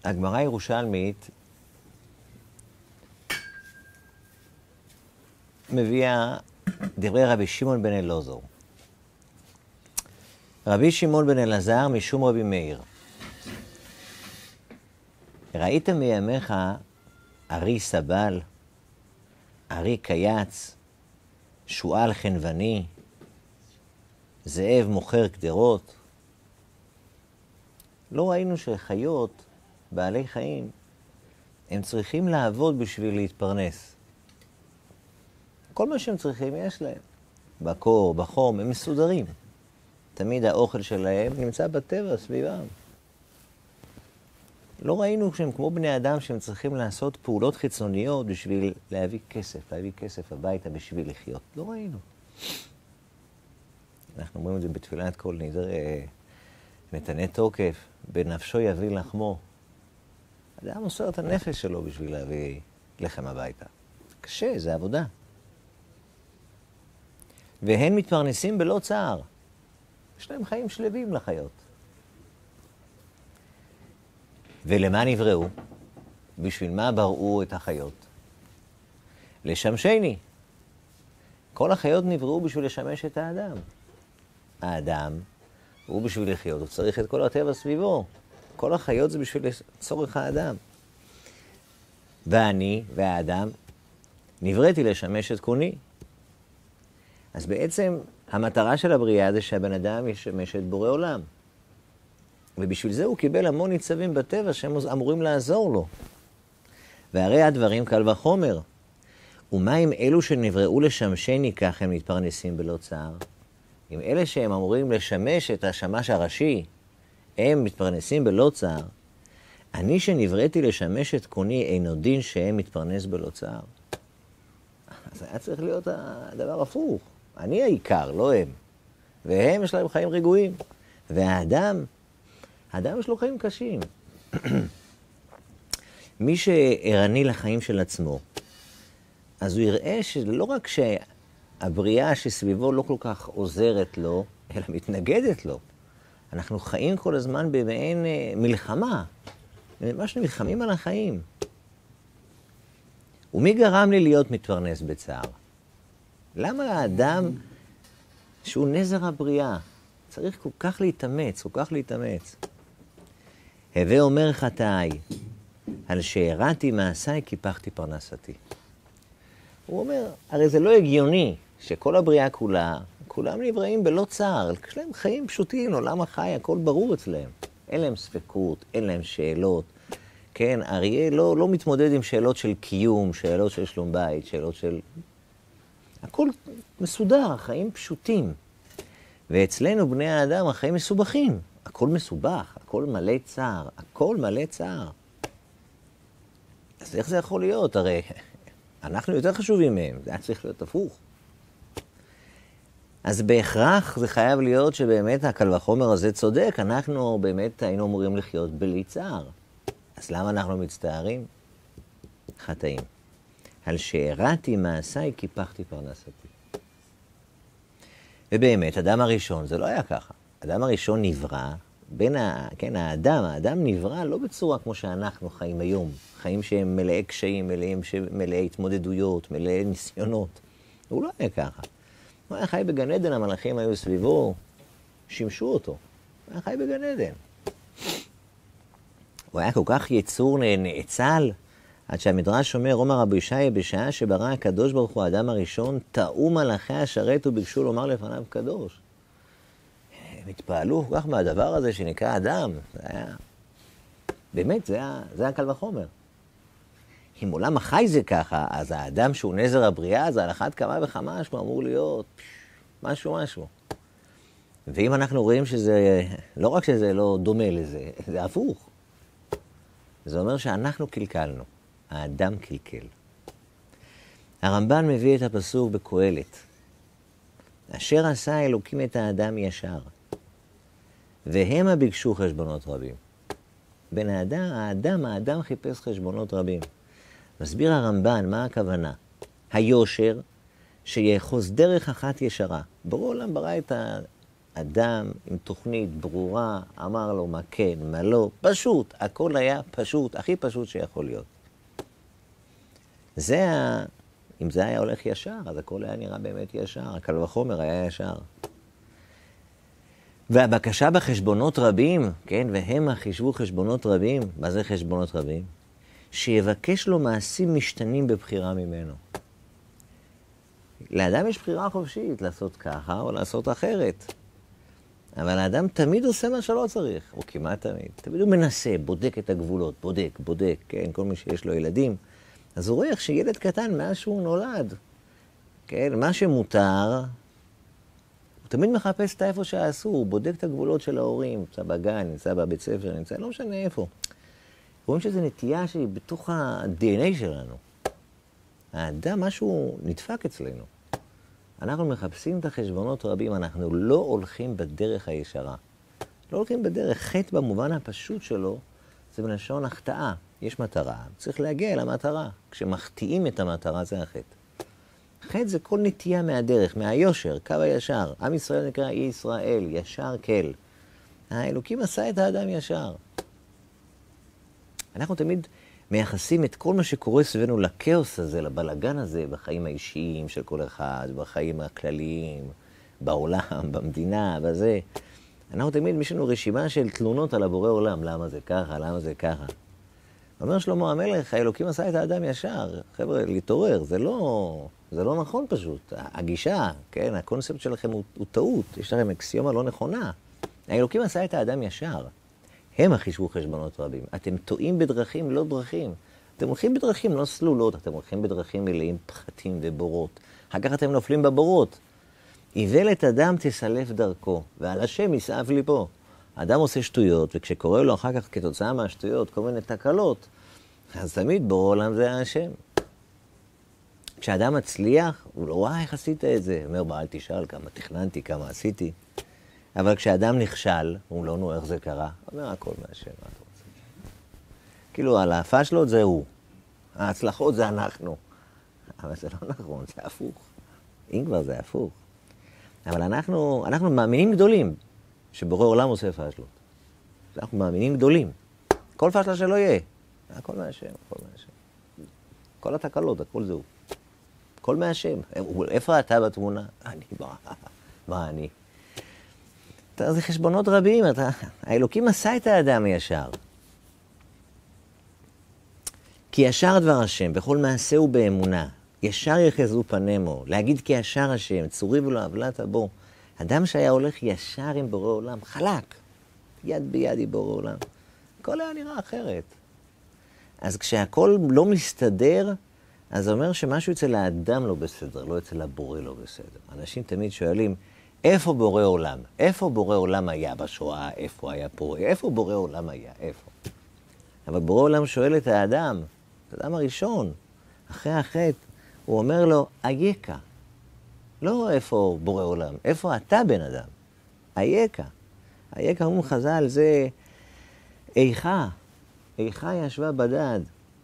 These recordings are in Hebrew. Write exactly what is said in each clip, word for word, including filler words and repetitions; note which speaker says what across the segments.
Speaker 1: הגמרא הירושלמית מביאה דברי רבי שמעון בן אלעזר. רבי שמעון בן אלעזר משום רבי מאיר. ראית מימיך ארי סבל, ארי קייץ, שועל חנווני, זאב מוכר קדרות? לא ראינו שחיות, בעלי חיים, הם צריכים לעבוד בשביל להתפרנס. כל מה שהם צריכים יש להם. בקור, בחום, הם מסודרים. תמיד האוכל שלהם נמצא בטבע סביבם. לא ראינו שהם כמו בני אדם שהם צריכים לעשות פעולות חיצוניות בשביל להביא כסף, להביא כסף הביתה בשביל לחיות. לא ראינו. אנחנו אומרים את זה בתפילת כל נדר, נתנה תוקף, בנפשו יביא לחמו. אדם מוסר את הנפש שלו בשביל להביא לחם הביתה. קשה, זה עבודה. והם מתפרנסים בלא צער. יש להם חיים שלווים לחיות. ולמה נבראו? בשביל מה בראו את החיות? לשמשני. כל החיות נבראו בשביל לשמש את האדם. האדם הוא בשביל לחיות, הוא צריך את כל הטבע סביבו. כל החיות זה בשביל צורך האדם. ואני והאדם נבראתי לשמש את קוני. אז בעצם המטרה של הבריאה זה שהבן אדם ישמש את בורא עולם. ובשביל זה הוא קיבל המון ניצבים בטבע שהם אמורים לעזור לו. והרי הדברים קל וחומר. ומה עם אלו שנבראו לשמשני כך הם מתפרנסים בלא צער? עם אלה שהם אמורים לשמש את השמש הראשי, הם מתפרנסים בלא צער. אני שנבראתי לשמש את קוני אינו דין שהם מתפרנס בלא צער. אז היה צריך להיות הדבר הפוך. אני העיקר, לא הם. והם יש להם חיים רגועים. והאדם, האדם יש לו חיים קשים. מי שערני לחיים של עצמו, אז הוא יראה שלא רק שהבריאה שסביבו לא כל כך עוזרת לו, אלא מתנגדת לו. אנחנו חיים כל הזמן במעין מלחמה. ממש נלחמים על החיים. ומי גרם לי להיות מתפרנס בצער? למה האדם שהוא נזר הבריאה צריך כל כך להתאמץ, כל כך להתאמץ? הווה אומר חטאי, על שהראתי מעשיי קיפחתי פרנסתי. הוא אומר, הרי זה לא הגיוני שכל הבריאה כולה, כולם נבראים בלא צער, יש להם חיים פשוטים, עולם החי, הכל ברור אצלם. אין להם ספקות, אין להם שאלות. כן, אריה לא, לא מתמודד עם שאלות של קיום, שאלות של שלום בית, שאלות של... הכל מסודר, החיים פשוטים. ואצלנו, בני האדם, החיים מסובכים. הכל מסובך, הכל מלא צער, הכל מלא צער. אז איך זה יכול להיות? הרי אנחנו יותר חשובים מהם, זה היה צריך להיות הפוך. אז בהכרח זה חייב להיות שבאמת הקל וחומר הזה צודק, אנחנו באמת היינו אמורים לחיות בלי צער. אז למה אנחנו מצטערים? חטאים. על שהראתי מעשיי קיפחתי פרנסתי. ובאמת, אדם הראשון, זה לא היה ככה. אדם הראשון נברא, בין ה... כן, האדם, האדם נברא לא בצורה כמו שאנחנו חיים היום. חיים שהם מלאי קשיים, מלאי, מלאי התמודדויות, מלאי ניסיונות. הוא לא היה ככה. הוא היה חי בגן עדן, המלאכים היו סביבו, שימשו אותו. הוא היה חי בגן עדן. הוא היה כל כך יצור נאצל, עד שהמדרש אומר, אומר רבי ישעיה, בשעה שברא הקדוש ברוך הוא האדם הראשון, טעו מלאכי השרת וביקשו לומר לפניו קדוש. הם התפעלו כל כך מהדבר הזה שנקרא אדם. זה היה... באמת, זה היה, זה היה קל וחומר. אם עולם החי זה ככה, אז האדם שהוא נזר הבריאה, זה על אחת כמה וכמה שהוא אמור להיות משהו משהו. ואם אנחנו רואים שזה, לא רק שזה לא דומה לזה, זה הפוך. זה אומר שאנחנו קלקלנו, האדם קלקל. הרמב"ן מביא את הפסוק בקהלת. אשר עשה אלוקים את האדם ישר, והמה ביקשו חשבונות רבים. בין האדם, האדם, האדם חיפש חשבונות רבים. מסביר הרמב"ן מה הכוונה. היושר שיחוז דרך אחת ישרה. ברור עולם ברא את אדם עם תוכנית ברורה, אמר לו מה כן, מה לא, פשוט, הכל היה פשוט, הכי פשוט שיכול להיות. זה ה... אם זה היה הולך ישר, אז הכל היה נראה באמת ישר, הקל וחומר היה ישר. והבקשה בחשבונות רבים, כן, והם חישבו חשבונות רבים, מה זה חשבונות רבים? שיבקש לו מעשים משתנים בבחירה ממנו. לאדם יש בחירה חופשית לעשות ככה או לעשות אחרת. אבל האדם תמיד עושה מה שלא צריך, או כמעט תמיד. תמיד הוא מנסה, בודק את הגבולות, בודק, בודק, כן, כל מי שיש לו ילדים. אז הוא רואה איך שילד קטן מאז שהוא נולד, כן, מה שמותר, הוא תמיד מחפש את איפה שאסור, הוא בודק את הגבולות של ההורים, נמצא בגן, נמצא בבית ספר, נמצא, לא משנה איפה. רואים שזו נטייה שהיא בתוך ה-די אן איי שלנו. האדם, משהו נדפק אצלנו. אנחנו מחפשים את החשבונות רבים, אנחנו לא הולכים בדרך הישרה. לא הולכים בדרך, חטא במובן הפשוט שלו, זה בלשון החטאה. יש מטרה, צריך להגיע אל המטרה. כשמחטיאים את המטרה זה החטא. חטא זה כל נטייה מהדרך, מהיושר, קו הישר. עם ישראל נקרא אי ישראל, ישר כל. האלוקים עשה את האדם ישר. אנחנו תמיד מייחסים את כל מה שקורה סביבנו לכאוס הזה, לבלגן הזה, בחיים האישיים של כל אחד, בחיים הכלליים, בעולם, במדינה, בזה. אנחנו תמיד, יש לנו רשימה של תלונות על הבורא עולם, למה זה ככה, למה זה ככה. אומר שלמה המלך, האלוקים עשה את האדם ישר. חבר'ה, להתעורר, זה לא, זה לא נכון פשוט. הגישה, כן, הקונספט שלכם הוא, הוא טעות, יש לכם אקסיומה לא נכונה. האלוקים עשה את האדם ישר. הם החישבו חשבונות רבים. אתם טועים בדרכים, לא דרכים. אתם הולכים בדרכים לא סלולות, אתם הולכים בדרכים מלאים פחתים ובורות. אחר כך אתם נופלים בבורות. איוולת אדם תסלף דרכו, ועל השם יסעף ליפו. האדם עושה שטויות, וכשקורה לו אחר כך כתוצאה מהשטויות כל מיני תקלות, אז תמיד בורא עולם זה השם. כשאדם מצליח, הוא לא רואה איך עשית את זה. הוא אומר, בא, אל תשאל כמה תכננתי, כמה עשיתי. אבל כשאדם נכשל, הוא לא נו איך זה קרה. הוא אומר, הכל מהשם, מה אתה רוצה? כאילו, על הפשלות זה הוא. ההצלחות זה אנחנו. אבל זה לא נכון, זה הפוך. אם כבר זה הפוך. אבל אנחנו, אנחנו מאמינים גדולים שבורא עולם עושה פשלות. אנחנו מאמינים גדולים. כל פשלה שלא יהיה. הכל מהשם, הכל מהשם. כל התקלות, הכל זה הוא. הכל מהשם. איפה אתה בתמונה? אני, מה, מה אני? זה חשבונות רבים, אתה, האלוקים עשה את האדם ישר. כי ישר דבר השם, בכל מעשה ובאמונה, ישר יחזו פנימו, להגיד כי ישר השם, צורי ולא עוולת בו. אדם שהיה הולך ישר עם בורא עולם, חלק, יד ביד עם בורא עולם. הכל היה נראה אחרת. אז כשהכל לא מסתדר, אז זה אומר שמשהו אצל האדם לא בסדר, לא אצל הבורא לא בסדר. אנשים תמיד שואלים, איפה בורא עולם? איפה בורא עולם היה בשואה? איפה היה פה? איפה בורא עולם היה? איפה? אבל בורא עולם שואל את האדם, את האדם הראשון, אחרי החטא, הוא אומר לו, אייכה. לא איפה בורא עולם, איפה אתה בן אדם? אייכה. אייכה אומרים חז"ל, זה איכה. איכה ישבה בדד.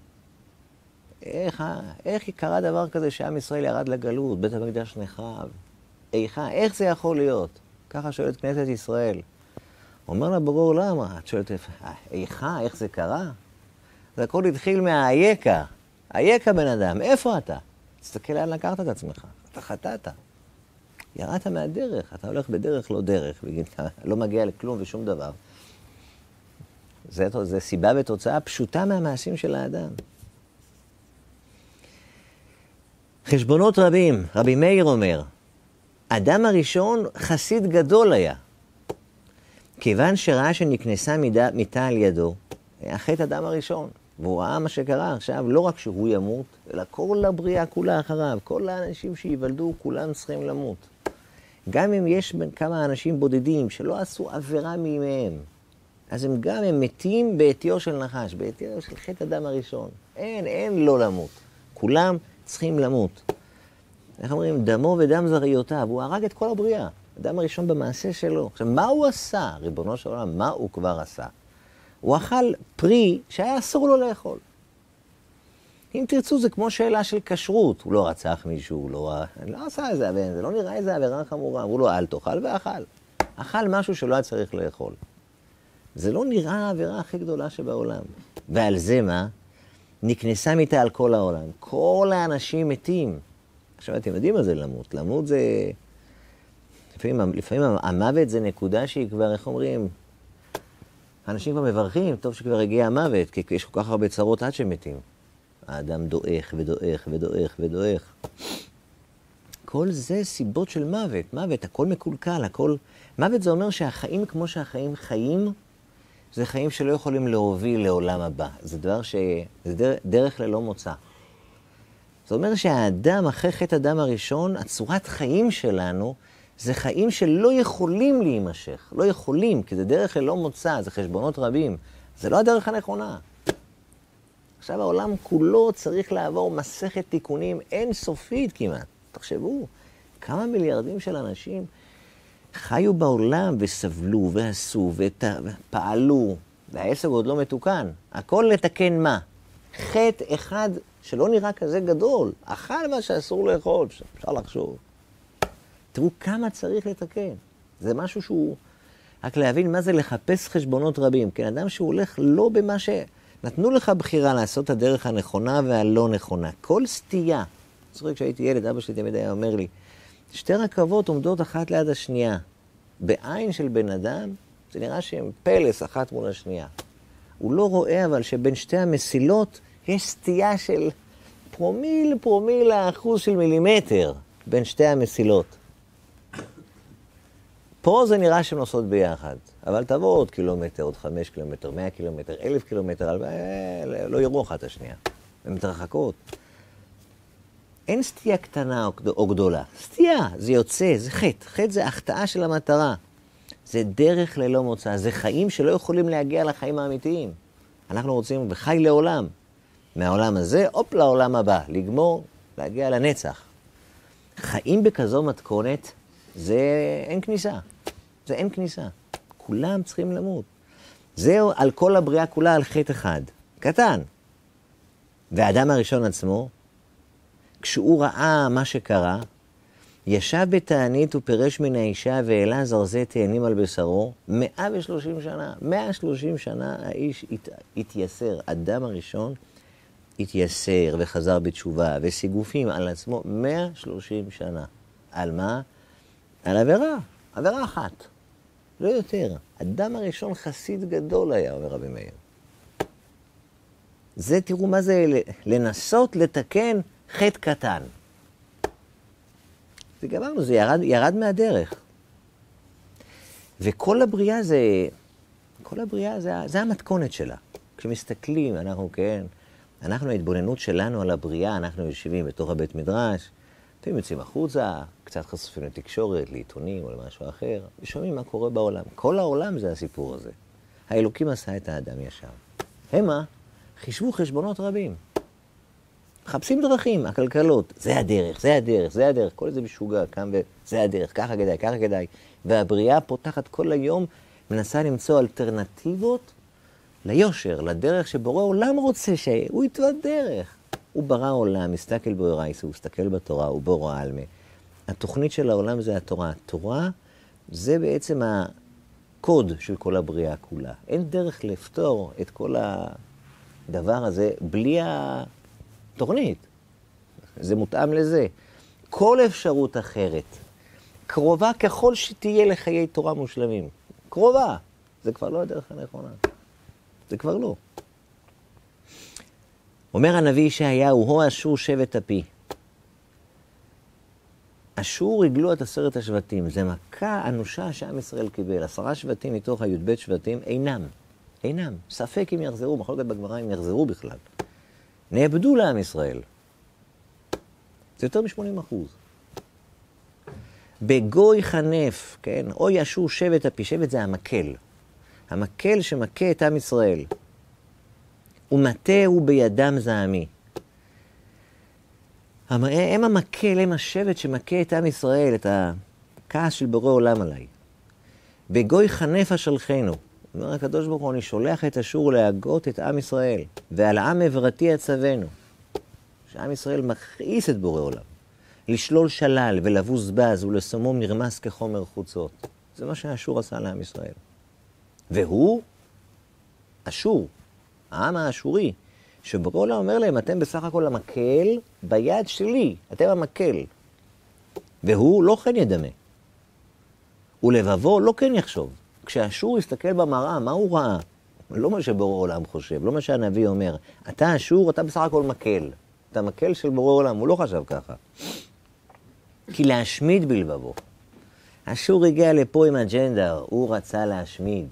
Speaker 1: איך, איך קרה דבר כזה שעם ישראל ירד לגלות, בית המקדש נחרב? איכה, איך זה יכול להיות? ככה שואלת כנסת ישראל. אומר לה בורא עולם, את שואלת, איכה, איך זה קרה? זה הכל התחיל מהאייכה. אייכה בן אדם, איפה אתה? תסתכל לאן לקחת את עצמך, אתה חטאת. ירדת מהדרך, אתה הולך בדרך לא דרך, אתה לא מגיע לכלום ושום דבר. זה, זה סיבה ותוצאה פשוטה מהמעשים של האדם. חשבונות רבים, רבי מאיר אומר, אדם הראשון חסיד גדול היה. כיוון שראה שנכנסה מיטה, מיטה על ידו, היה חטא אדם הראשון. והוא ראה מה שקרה עכשיו, לא רק שהוא ימות, אלא כל הבריאה כולה אחריו. כל האנשים שיוולדו, כולם צריכים למות. גם אם יש כמה אנשים בודדים שלא עשו עבירה מימיהם, אז הם גם הם מתים בעתיו של נחש, בעתיו של חטא אדם הראשון. אין, אין לא למות. כולם צריכים למות. איך אומרים? דמו ודם זריותיו. הוא הרג את כל הבריאה. אדם הראשון במעשה שלו. עכשיו, מה הוא עשה, ריבונו של עולם? מה הוא כבר עשה? הוא אכל פרי שהיה אסור לו לאכול. אם תרצו, זה כמו שאלה של כשרות. הוא לא רצח מישהו, הוא לא, לא עשה איזה עבירה, זה לא נראה איזה עבירה חמורה. הוא לא, אל תאכל ואכל. אכל משהו שלא היה צריך לאכול. זה לא נראה העבירה הכי גדולה שבעולם. ועל זה מה? נקנסה מיתה על כל העולם. כל האנשים מתים. עכשיו אתם יודעים מה זה למות. למות זה... לפעמים, לפעמים המוות זה נקודה שהיא כבר, איך אומרים? האנשים כבר מברכים, טוב שכבר הגיע המוות, כי יש כל כך הרבה צרות עד שמתים. האדם דועך ודועך ודועך ודועך. כל זה סיבות של מוות. מוות, הכל מקולקל, הכל... מוות זה אומר שהחיים כמו שהחיים חיים, זה חיים שלא יכולים להוביל לעולם הבא. זה דבר ש... זה דרך, דרך ללא מוצא. זאת אומרת שהאדם, אחרי חטא אדם הראשון, הצורת חיים שלנו, זה חיים שלא יכולים להימשך. לא יכולים, כי זה דרך ללא מוצא, זה חשבונות רבים. זה לא הדרך הנכונה. עכשיו העולם כולו צריך לעבור מסכת תיקונים אינסופית כמעט. תחשבו, כמה מיליארדים של אנשים חיו בעולם וסבלו ועשו ופעלו, והעסק עוד לא מתוקן. הכל לתקן מה? חטא אחד שלא נראה כזה גדול. אכל מה שאסור לאכול, אפשר לחשוב. תראו כמה צריך לתקן. זה משהו שהוא... רק להבין מה זה לחפש חשבונות רבים. כן, אדם שהוא הולך לא במה ש... נתנו לך בחירה לעשות את הדרך הנכונה והלא נכונה. כל סטייה. זוכר כשהייתי ילד, אבא שלי תמיד היה אומר לי, שתי רכבות עומדות אחת ליד השנייה. בעין של בן אדם, זה נראה שהן פלס אחת מול השנייה. הוא לא רואה אבל שבין שתי המסילות יש סטייה של פרומיל, פרומיל האחוז של מילימטר בין שתי המסילות. פה זה נראה שהן נוסעות ביחד, אבל תבוא עוד קילומטר, עוד חמש קילומטר, מאה קילומטר, אלף קילומטר, לא יראו אחת השנייה. הן מתרחקות. אין סטייה קטנה או גדולה. סטייה, זה יוצא, זה חטא. חטא זה החטאה של המטרה. זה דרך ללא מוצא. זה חיים שלא יכולים להגיע לחיים האמיתיים. אנחנו רוצים בחי לעולם. מהעולם הזה, אופ, לעולם הבא. לגמור, להגיע לנצח. חיים בכזו מתכונת, זה אין כניסה. זה אין כניסה. כולם צריכים למות. זהו על כל הבריאה כולה על חטא אחד. קטן. והאדם הראשון עצמו, כשהוא ראה מה שקרה, ישב בתענית ופרש מן האישה והעלה זרזי תאנים על בשרו, מאה ושלושים שנה, מאה ושלושים שנה האיש הת... התייסר. אדם הראשון התייסר וחזר בתשובה וסיגופים על עצמו מאה ושלושים שנה. על מה? על עבירה, עבירה אחת, לא יותר. אדם הראשון חסיד גדול היה, אומר רבי מאיר. זה, תראו מה זה לנסות לתקן חטא קטן. זה גמרנו, זה ירד, ירד מהדרך. וכל הבריאה זה, כל הבריאה זה, זה המתכונת שלה. כשמסתכלים, אנחנו כן, אנחנו ההתבוננות שלנו על הבריאה, אנחנו יושבים בתוך הבית מדרש, לפעמים יוצאים החוצה, קצת חשופים לתקשורת, לעיתונים או למשהו אחר, ושומעים מה קורה בעולם. כל העולם זה הסיפור הזה. האלוקים עשה את האדם ישר. המה, חישבו חשבונות רבים. מחפשים דרכים, הכלכלות, זה הדרך, זה הדרך, זה הדרך, כל זה משוגע, קם וזה הדרך, ככה כדאי, ככה כדאי. והבריאה פותחת כל היום, מנסה למצוא אלטרנטיבות ליושר, לדרך שבורא עולם רוצה שהוא יתווה דרך. הוא ברא עולם, מסתכל באורייס, הוא מסתכל בתורה, הוא בורא עלמה. התוכנית של העולם זה התורה. התורה זה בעצם הקוד של כל הבריאה כולה. אין דרך לפתור את כל הדבר הזה בלי התוכנית. זה מותאם לזה. כל אפשרות אחרת, קרובה ככל שתהיה לחיי תורה מושלמים. קרובה. זה כבר לא הדרך הנכונה. זה כבר לא. אומר הנביא ישעיהו, הו אשור שבט אפי. אשור הגלו את עשרת השבטים. זה מכה אנושה שעם ישראל קיבל. עשרה שבטים מתוך הי"ב שבטים אינם. אינם. ספק אם יחזרו, מחלוקת בגמרא אם יחזרו בכלל. נאבדו לעם ישראל. זה יותר מ-שמונים אחוז. בגוי חנף, כן? אוי אשור שבט אפי. שבט זה המקל. המקל שמכה את עם ישראל. ומטה הוא בידם זעמי. הם המקל, הם השבט שמכה את עם ישראל, את הכעס של בורא עולם עליי. בגוי חנף אשלחנו. אומר הקדוש ברוך הוא, אני שולח את אשור להגות את עם ישראל, ועל העם עברתי אצוונו. שעם ישראל מכעיס את בורא עולם. לשלול שלל ולבוז בז ולסומום נרמס כחומר חוצות. זה מה שאשור עשה לעם ישראל. והוא, אשור, העם האשורי, שבורא עולם אומר להם, אתם בסך הכל המקל ביד שלי, אתם המקל. והוא לא כן ידמה. ולבבו לא כן יחשוב. כשאשור יסתכל במראה, מה הוא ראה? לא מה שבורא עולם חושב, לא מה שהנביא אומר. אתה אשור, אתה בסך הכל מקל. אתה מקל של בורא עולם, הוא לא חשב ככה. כי להשמיד בלבבו. אשור הגיע לפה עם אג'נדה, הוא רצה להשמיד.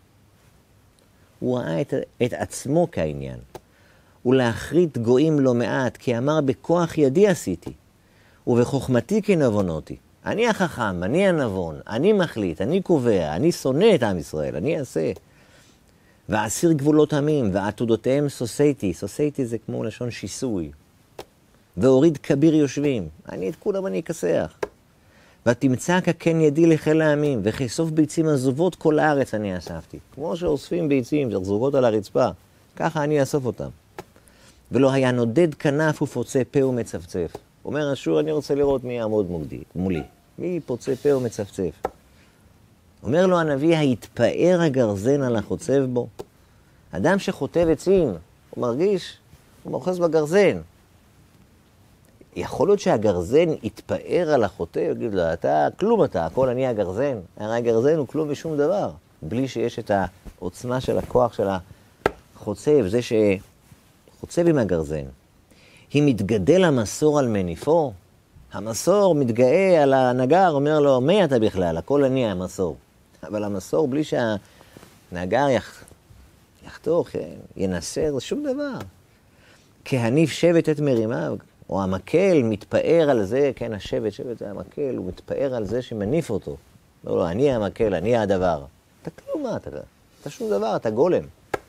Speaker 1: הוא ראה את, את עצמו כעניין. ולהחריט גויים לא מעט, כי אמר בכוח ידי עשיתי, ובחוכמתי כנבונותי. אני החכם, אני הנבון, אני מחליט, אני קובע, אני שונא את עם ישראל, אני אעשה. ואסיר גבולות עמים, ועתודותיהם סוסייתי, סוסייתי זה כמו לשון שיסוי. והוריד כביר יושבים, אני את כולם אני אכסח. ותמצא ככן ידי לחיל העמים, וכסוף ביצים עזובות כל הארץ אני אספתי. כמו שאוספים ביצים, זרזובות על הרצפה, ככה אני אסוף אותם. ולא היה נודד כנף ופוצה פה ומצפצף. אומר אשור, אני רוצה לראות מי יעמוד מוגדי, מולי. מי פוצה פה ומצפצף. אומר לו הנביא, היתפאר הגרזן על החוצב בו. אדם שחוטב עצים, הוא מרגיש, הוא מוחס בגרזן. יכול להיות שהגרזן יתפאר על החוטב, יגיד לו, אתה כלום אתה, הכל אני הגרזן. הרי הגרזן הוא כלום ושום דבר. בלי שיש את העוצמה של הכוח של החוצב, זה שחוצב עם הגרזן. היא מתגדל המסור על מניפו, המסור מתגאה על הנגר, אומר לו, מי אתה בכלל? הכל אני המסור. אבל המסור, בלי שהנגר יח... יחתוך, ינסר, זה שום דבר. כהניף שבט את מרימיו, או המקל מתפאר על זה, כן, השבט, שבט זה המקל, הוא מתפאר על זה שמניף אותו. אומר לו, אני המקל, אני הדבר. אתה כלום מה, אתה, אתה שום דבר, אתה גולם.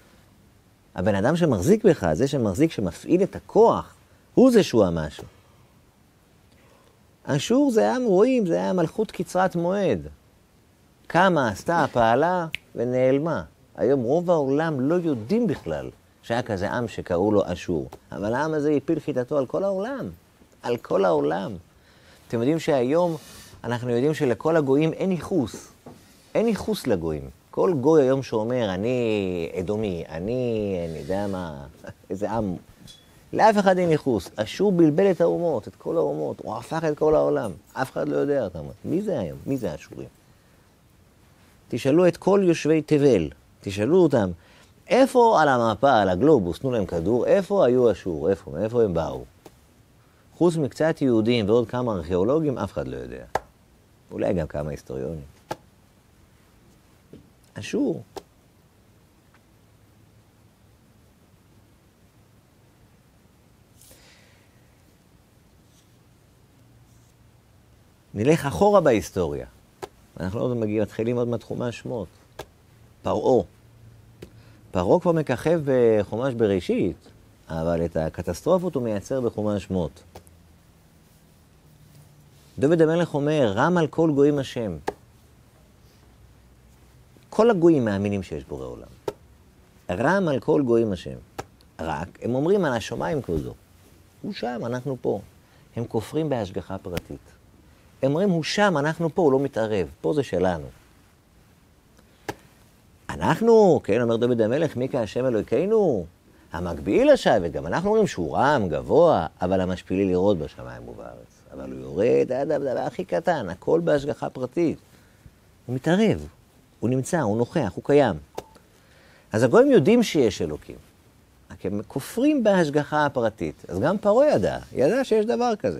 Speaker 1: הבן אדם שמחזיק בך, זה שמחזיק, שמפעיל את הכוח, הוא זה שהוא המשהו. אשור זה היה רואים, זה היה מלכות קצרת מועד. כמה עשתה, פעלה ונעלמה. היום רוב העולם לא יודעים בכלל שהיה כזה עם שקראו לו אשור. אבל העם הזה הפיל חיטתו על כל העולם. על כל העולם. אתם יודעים שהיום אנחנו יודעים שלכל הגויים אין ייחוס. אין ייחוס לגויים. כל גוי היום שאומר, אני אדומי, אני, אני יודע מה, איזה עם. לאף אחד אין ייחוס. אשור בלבל את האומות, את כל האומות. הוא הפך את כל העולם. אף אחד לא יודע אותם. מי זה היום? מי זה האשורים? תשאלו את כל יושבי תבל. תשאלו אותם, איפה על המפה, על הגלובוס, תנו להם כדור, איפה היו אשור? איפה? מאיפה הם באו? חוץ מקצת יהודים ועוד כמה ארכיאולוגים, אף אחד לא יודע. אולי גם כמה היסטוריונים. אשור. נלך אחורה בהיסטוריה. אנחנו עוד מגיעים, מתחילים עוד מתחומש שמות. פרעה. פרעה כבר מככב בחומש בראשית, אבל את הקטסטרופות הוא מייצר בחומש שמות. דוד המלך אומר, רם על כל גויים השם. כל הגויים מאמינים שיש בורא עולם. רם על כל גויים השם. רק, הם אומרים על השמיים כבודו. הוא שם, אנחנו פה. הם כופרים בהשגחה פרטית. הם אומרים, הוא שם, אנחנו פה, הוא לא מתערב. פה זה שלנו. אנחנו, כן, אומר דוד המלך, מי כהשם אלוהינו? המקביל לשבת, גם אנחנו אומרים שהוא רם, גבוה, אבל המשפילי לראות בשמיים ובארץ. אבל הוא יורד עד הדבר הכי קטן, הכל בהשגחה פרטית. הוא מתערב, הוא נמצא, הוא נוכח, הוא קיים. אז הגויים יודעים שיש אלוקים. רק הם כופרים בהשגחה הפרטית. אז גם פרעה ידע, ידע שיש דבר כזה.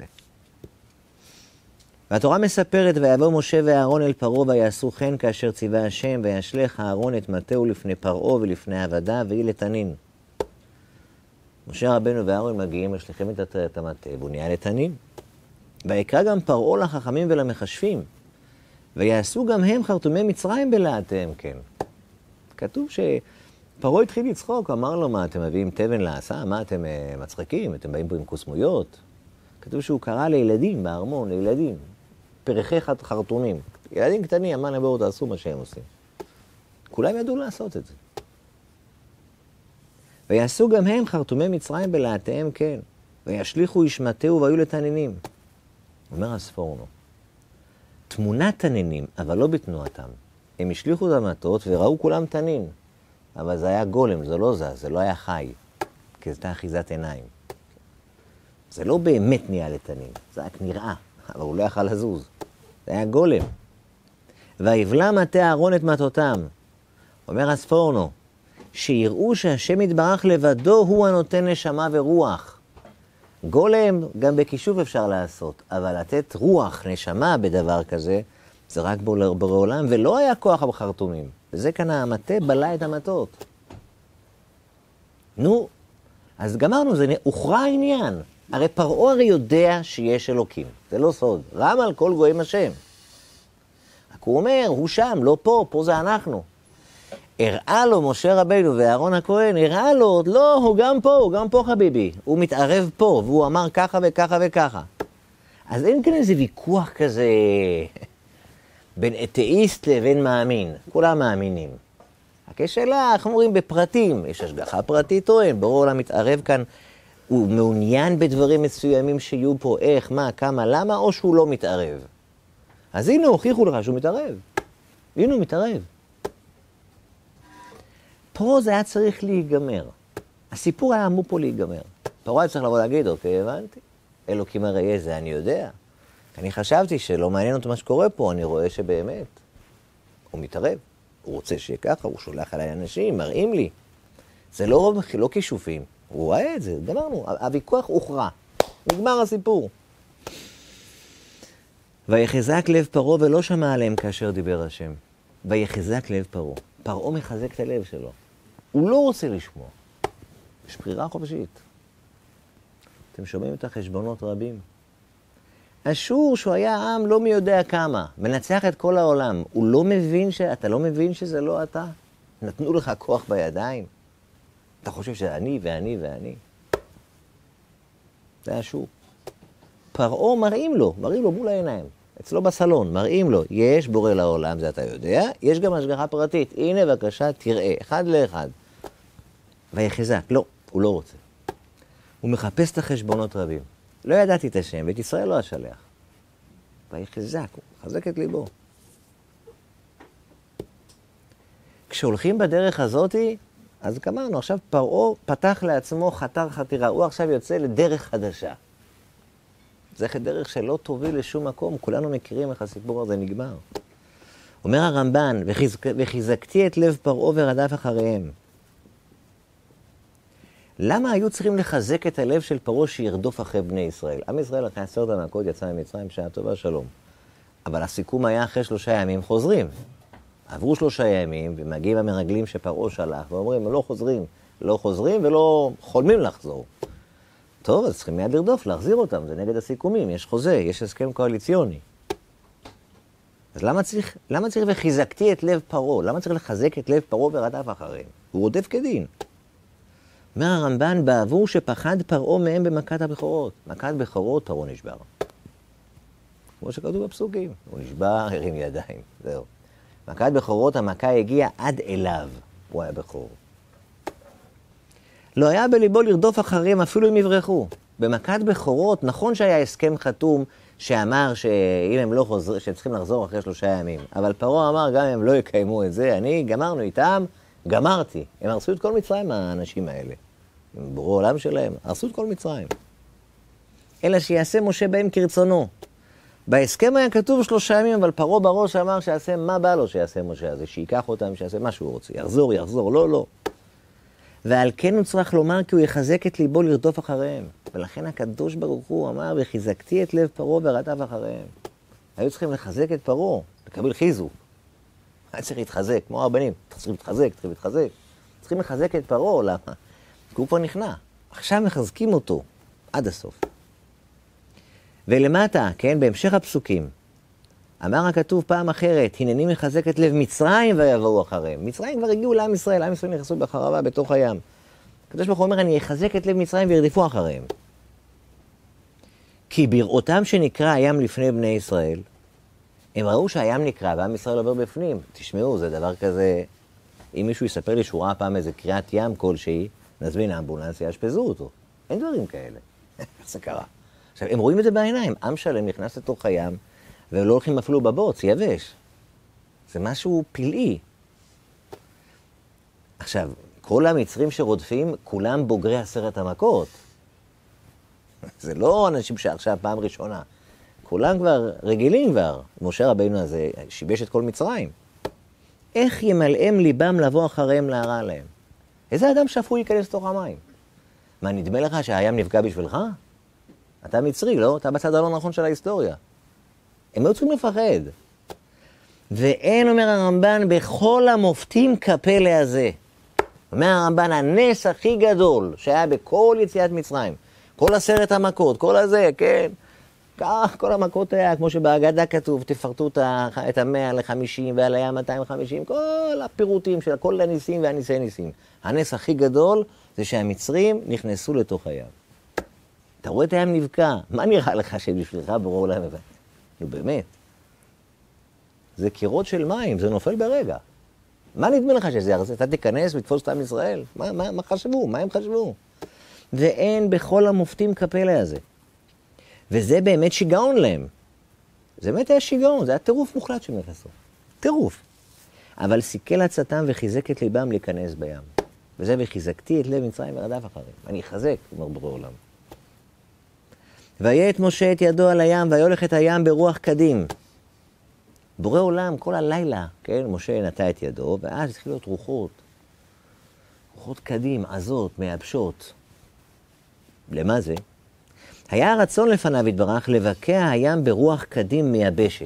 Speaker 1: והתורה מספרת, ויבוא משה ואהרון אל פרעה ויעשו כן כאשר ציווה השם, וישלח אהרון את מטהו לפני פרעה ולפני העבדה, והיא לתנין. משה רבנו ואהרון מגיעים, משליחים את המטה, והוא נהיה לתנין. ויקרא גם פרעה לחכמים ולמחשבים, ויעשו גם הם חרטומי מצרים בלעתיהם, כן. כתוב שפרעה התחיל לצחוק, אמר לו, מה, אתם מביאים תבן לעשה? מה, אתם מצחיקים? אתם באים פה עם קוסמויות? כתוב שהוא קרא לילדים בארמון, לילדים. פרחי חרטומים. ילדים קטנים, אמר להם, בואו תעשו מה שהם עושים. כולם ידעו לעשות את זה. ויעשו גם הם חרטומי מצרים בלעתיהם, כן. וישליחו ישמטהו והיו לתנינים. אומר הספורנו, תמונת תנינים, אבל לא בתנועתם. הם השליחו את המטות וראו כולם תנין. אבל זה היה גולם, זה לא זז, זה לא היה חי. כי זה הייתה אחיזת עיניים. זה לא באמת נהיה לתנין, זה רק נראה, אבל הוא לא יכל לזוז. זה היה גולם. ויבלע מטה אהרון את מטותם. אומר הספורנו, שיראו שהשם יתברך לבדו הוא הנותן נשמה ורוח. גולם גם בכישוף אפשר לעשות, אבל לתת רוח, נשמה בדבר כזה, זה רק בורא עולם, ולא היה כוח בחרטומים. וזה כאן המטה בלע את המטות. נו, אז גמרנו, זה הוכרע העניין. הרי פרעה הרי יודע שיש אלוקים, זה לא סוד. רם על כל גויים השם. רק הוא אומר, הוא שם, לא פה, פה זה אנחנו. הראה לו משה רבינו ואהרון הכהן, הראה לו, לא, הוא גם פה, הוא גם פה חביבי. הוא מתערב פה, והוא אמר ככה וככה וככה. אז אין כאן איזה ויכוח כזה בין אתאיסט לבין מאמין. כולם מאמינים. רק יש שאלה, איך אומרים, בפרטים. יש השגחה פרטית או אין? ברור לה מתערב כאן, הוא מעוניין בדברים מסוימים שיהיו פה, איך, מה, כמה, למה, או שהוא לא מתערב. אז הנה, הוכיחו לך שהוא מתערב. הנה הוא מתערב. פה זה היה צריך להיגמר. הסיפור היה אמור פה להיגמר. פרעה היה צריך לבוא להגיד, אוקיי, הבנתי. אלוקים הרי יש, זה אני יודע. אני חשבתי שלא מעניין אותו מה שקורה פה, אני רואה שבאמת הוא מתערב. הוא רוצה שיהיה ככה, הוא שולח עליי אנשים, מראים לי. זה לא, לא כישופים. הוא רואה את זה, גמרנו. הוויכוח הוכרע. נגמר הסיפור. ויחזק לב פרעה ולא שמע עליהם כאשר דיבר השם. ויחזק לב פרעה. פרעה מחזק את הלב שלו. הוא לא רוצה לשמוע. יש בחירה חופשית. אתם שומעים את החשבונות רבים? אשור שהוא היה עם לא מי יודע כמה, מנצח את כל העולם. הוא לא מבין ש... אתה לא מבין שזה לא אתה? נתנו לך כוח בידיים. אתה חושב שאני ואני ואני. זה אשור. פרעה מראים לו, מראים לו מול העיניים. אצלו בסלון, מראים לו, יש בורא לעולם, זה אתה יודע, יש גם השגחה פרטית. הנה בבקשה, תראה, אחד לאחד. ויחזק, לא, הוא לא רוצה. הוא מחפש את החשבונות רבים. לא ידעתי את השם, ואת ישראל לא אשלח. ויחזק, הוא מחזק את ליבו. כשהולכים בדרך הזאת, אז גמרנו, עכשיו פרעה פתח לעצמו חתר חתירה, הוא עכשיו יוצא לדרך חדשה. זה דרך שלא תוביל לשום מקום, כולנו מכירים איך הסיפור הזה נגמר. אומר הרמב"ן, וחיזקתי את לב פרעה ורדף אחריהם. למה היו צריכים לחזק את הלב של פרעה שירדוף אחרי בני ישראל? עם ישראל אחרי עשרת המכות יצא ממצרים, שעה טובה, שלום. אבל הסיכום היה אחרי שלושה ימים חוזרים. עברו שלושה ימים ומגיעים המרגלים שפרעה שלח, ואומרים, לא חוזרים, לא חוזרים ולא חולמים לחזור. טוב, אז צריכים מיד לרדוף, להחזיר אותם, זה נגד הסיכומים, יש חוזה, יש הסכם קואליציוני. אז למה צריך, למה צריך וחיזקתי את לב פרעה? למה צריך לחזק את לב פרעה ורדף אחריהם? הוא רודף כדין. אומר הרמב"ן, בעבור שפחד פרעה מהם במכת הבכורות. מכת בכורות, פרעה נשבר. כמו שכתוב בפסוקים, הוא נשבר, הרים ידיים, זהו. מכת בכורות, המכה הגיעה עד אליו, הוא היה בכור. לא היה בליבו לרדוף אחריהם אפילו אם יברחו. במכת בכורות, נכון שהיה הסכם חתום שאמר שאם הם לא חוזרים, שהם צריכים לחזור אחרי שלושה ימים. אבל פרעה אמר, גם אם הם לא יקיימו את זה, אני גמרנו איתם, גמרתי. הם הרסו את כל מצרים, האנשים האלה. הם בורא עולם שלהם, הרסו את כל מצרים. אלא שיעשה משה בהם כרצונו. בהסכם היה כתוב שלושה ימים, אבל פרעה בראש אמר שיעשה מה בא לו שיעשה משה הזה, שיקח אותם, שיעשה מה שהוא רוצה. יחזור, יחזור, לא, לא. ועל כן הוא צריך לומר כי הוא יחזק את ליבו לרדוף אחריהם. ולכן הקדוש ברוך הוא אמר, וחיזקתי את לב פרעה ורדף אחריהם. היו צריכים לחזק את פרעה, לקבל חיזוק. היה צריך להתחזק, כמו הרבנים, צריכים להתחזק, צריכים להתחזק. צריכים לחזק את פרעה, למה? כי הוא כבר נכנע. עכשיו מחזקים אותו, עד הסוף. ולמטה, כן, בהמשך הפסוקים, אמר הכתוב פעם אחרת, הנני מחזק את לב מצרים ויבואו אחריהם. מצרים כבר הגיעו לעם ישראל, עם ישראל נכנסו בחרבה בתוך הים. הקדוש ברוך הוא אומר, אני אחזק את לב מצרים וירדפו אחריהם. כי בראותם שנקרא הים לפני בני ישראל, הם ראו שהים נקרא ועם ישראל עובר בפנים. תשמעו, זה דבר כזה, אם מישהו יספר לי שהוא ראה פעם איזה קריאת ים כלשהי, נזמין האמבולנס, יאשפזו אותו. אין דברים כאלה. איך זה קרה? עכשיו, הם רואים את זה בעיניים. עם שלם נכנס לתוך הים, ולא הולכים אפילו בבוץ, יבש. זה משהו פלאי. עכשיו, כל המצרים שרודפים, כולם בוגרי עשרת המכות. זה לא אנשים שעכשיו פעם ראשונה. כולם כבר רגילים כבר. משה רבינו הזה שיבש את כל מצרים. איך ימלאם ליבם לבוא אחריהם להרע להם? איזה אדם שפוי ייכנס לתוך המים? מה, נדמה לך שהים נפגע בשבילך? אתה מצרי, לא? אתה בצד הלא נכון של ההיסטוריה. הם היו צריכים לפחד. ואין, אומר הרמב"ן, בכל המופתים כפלא הזה. אומר הרמב"ן, הנס הכי גדול שהיה בכל יציאת מצרים, כל עשרת המכות, כל הזה, כן? כך, כל המכות היה, כמו שבהגדה כתוב, תפרטו את המאה לחמישים ועל הים מאתיים וחמישים, כל הפירוטים של כל הניסים והניסי ניסים. הנס הכי גדול זה שהמצרים נכנסו לתוך הים. אתה רואה את הים נבקע, מה נראה לך שבשבילך ברור עולם הבא? נו באמת. זה קירות של מים, זה נופל ברגע. מה נדמה לך שזה יחזור? אתה תיכנס ותפוס את עם ישראל? מה, מה, מה חשבו? מה הם חשבו? ואין בכל המופתים כפלא הזה. וזה באמת שיגעון להם. זה באמת היה שיגעון, זה היה טירוף מוחלט שהם נכנסו. טירוף. אבל סיכל עצתם וחיזק את ליבם להיכנס בים. וזה וחיזקתי את לב מצרים ורדף אחריהם. אני אחזק, אומר בורא עולם. והיה את משה את ידו על הים, ויולך את הים ברוח קדים. בורא עולם, כל הלילה, כן, משה נטע את ידו, ואז התחיל להיות רוחות. רוחות קדים, עזות, מייבשות. למה זה? היה הרצון לפניו התברך לבקע הים ברוח קדים מייבשת.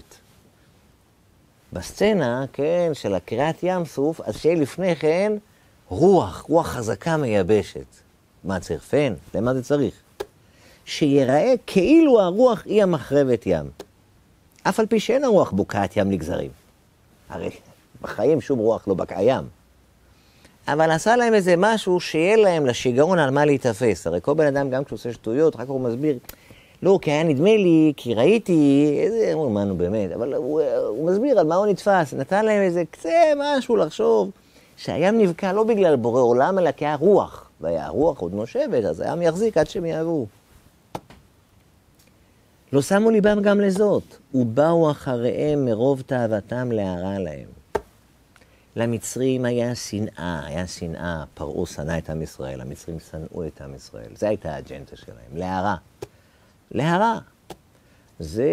Speaker 1: בסצנה, כן, של הקריאת ים סוף, אז שיהיה לפני כן רוח, רוח חזקה מייבשת. מה צריך? פן? למה זה צריך? שיראה כאילו הרוח היא המחרבת ים. אף על פי שאין הרוח בוקעת ים לגזרים. הרי בחיים שום רוח לא בקע ים. אבל עשה להם איזה משהו שיהיה להם לשיגעון על מה להתאפס. הרי כל בן אדם גם כשעושה שטויות, אחר כך הוא מסביר, לא, כי היה נדמה לי, כי ראיתי, איזה, אמרנו באמת, אבל הוא, הוא מסביר על מה הוא נתפס, נתן להם איזה קצה משהו לחשוב, שהים נבקע לא בגלל בורא עולם, אלא כי היה רוח, והיה רוח עוד נושבת, אז הים יחזיק עד שהם יעברו. לא שמו ליבם גם לזאת, ובאו אחריהם מרוב תאוותם להרע להם. למצרים היה שנאה, היה שנאה, פרעה שנא את עם ישראל, המצרים שנאו את עם ישראל. זו הייתה האג'נדה שלהם, להרע. להרע. זה...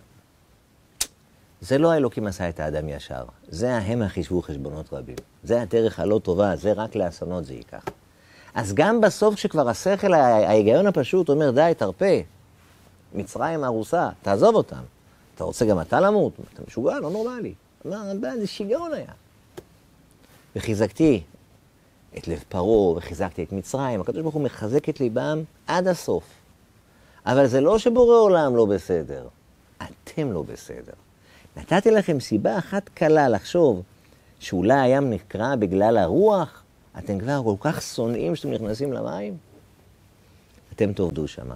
Speaker 1: זה לא האלוקים עשה את האדם ישר. זה הם החישבו חשבונות רבים. זה הדרך הלא טובה, זה רק לאסונות זה ייקח. אז גם בסוף כשכבר השכל, ההיגיון הפשוט אומר, די, תרפה. מצרים הרוסה, תעזוב אותם. אתה רוצה גם אתה למות? אתה משוגע, לא נורמלי. אמר, זה שיגעון היה. וחיזקתי את לב פרעה, וחיזקתי את מצרים. הקדוש ברוך הוא מחזק את ליבם עד הסוף. אבל זה לא שבורא עולם לא בסדר. אתם לא בסדר. נתתי לכם סיבה אחת קלה לחשוב שאולי הים נקרא בגלל הרוח. אתם כבר כל כך שונאים שאתם נכנסים למים. אתם תעבדו שמה.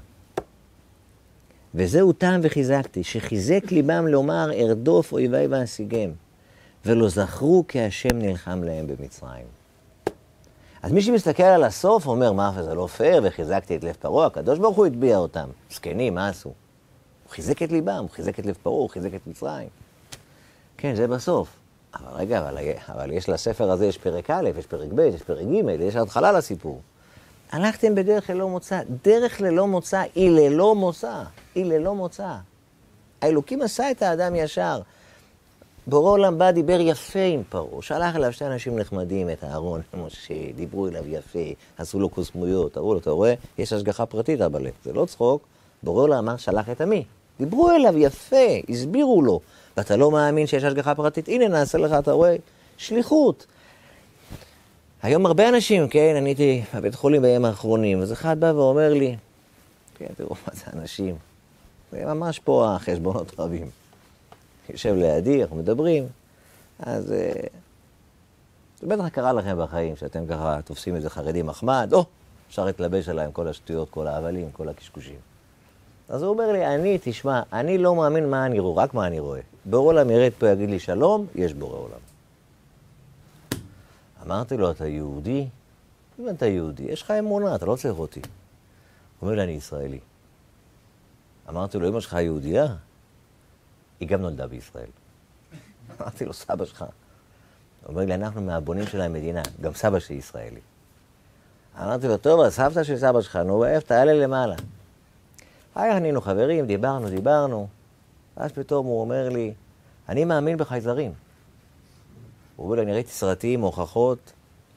Speaker 1: וזהו טעם וחיזקתי, שחיזק ליבם לומר ארדוף אויבי ואשיגם. ולא זכרו כי השם נלחם להם במצרים. אז מי שמסתכל על הסוף אומר, מה, זה לא פייר, וחיזקתי את לב פרעה, הקדוש ברוך הוא הטביע אותם. זקנים, מה עשו? הוא חיזק את ליבם, הוא חיזק את לב פרעה, הוא חיזק את מצרים. כן, זה בסוף. אבל רגע, אבל, אבל יש לספר הזה, יש פרק א', יש פרק ב', יש פרק ג', יש התחלה לסיפור. הלכתם בדרך ללא מוצא. דרך ללא מוצא היא ללא מוצא. היא ללא מוצא. האלוקים עשה את האדם ישר. בורא עולם בא, דיבר יפה עם פרעה, שלח אליו שתי אנשים נחמדים, את אהרון ומשה, דיברו אליו יפה, עשו לו קוסמויות, אמרו לו, אתה רואה, יש השגחה פרטית אבל זה לא צחוק, בורא עולם אמר, שלח את עמי, דיברו אליו יפה, הסבירו לו, ואתה לא מאמין שיש השגחה פרטית, הנה נעשה לך, אתה רואה, שליחות. היום הרבה אנשים, כן, אני הייתי בבית חולים בימים האחרונים, אז אחד בא ואומר לי, כן, תראו מה זה אנשים, זה ממש פה החשבונות רבים. יושב לידי, אנחנו מדברים, אז זה בטח קרה לכם בחיים, שאתם ככה תופסים איזה חרדי מחמד, או, אפשר להתלבש עליהם כל השטויות, כל ההבלים, כל הקשקושים. אז הוא אומר לי, אני, תשמע, אני לא מאמין מה אני רואה, רק מה אני רואה. בורא עולם ירד פה, יגיד לי שלום, יש בורא עולם. אמרתי לו, אתה יהודי? אם אתה יהודי, יש לך אמונה, אתה לא צריך אותי. הוא אומר לי, אני ישראלי. אמרתי לו, אמא שלך יהודייה? היא גם נולדה בישראל. אמרתי לו, סבא שלך. הוא אומר לי, אנחנו מהבונים של המדינה, גם סבא שלי ישראלי. אמרתי לו, טוב, הסבתא של סבא שלך, נו, ואיפה, תעלה למעלה. אחר כך נהיינו חברים, דיברנו, דיברנו. ואז פתאום הוא אומר לי, אני מאמין בחייזרים. הוא אומר לי, אני ראיתי סרטים, הוכחות.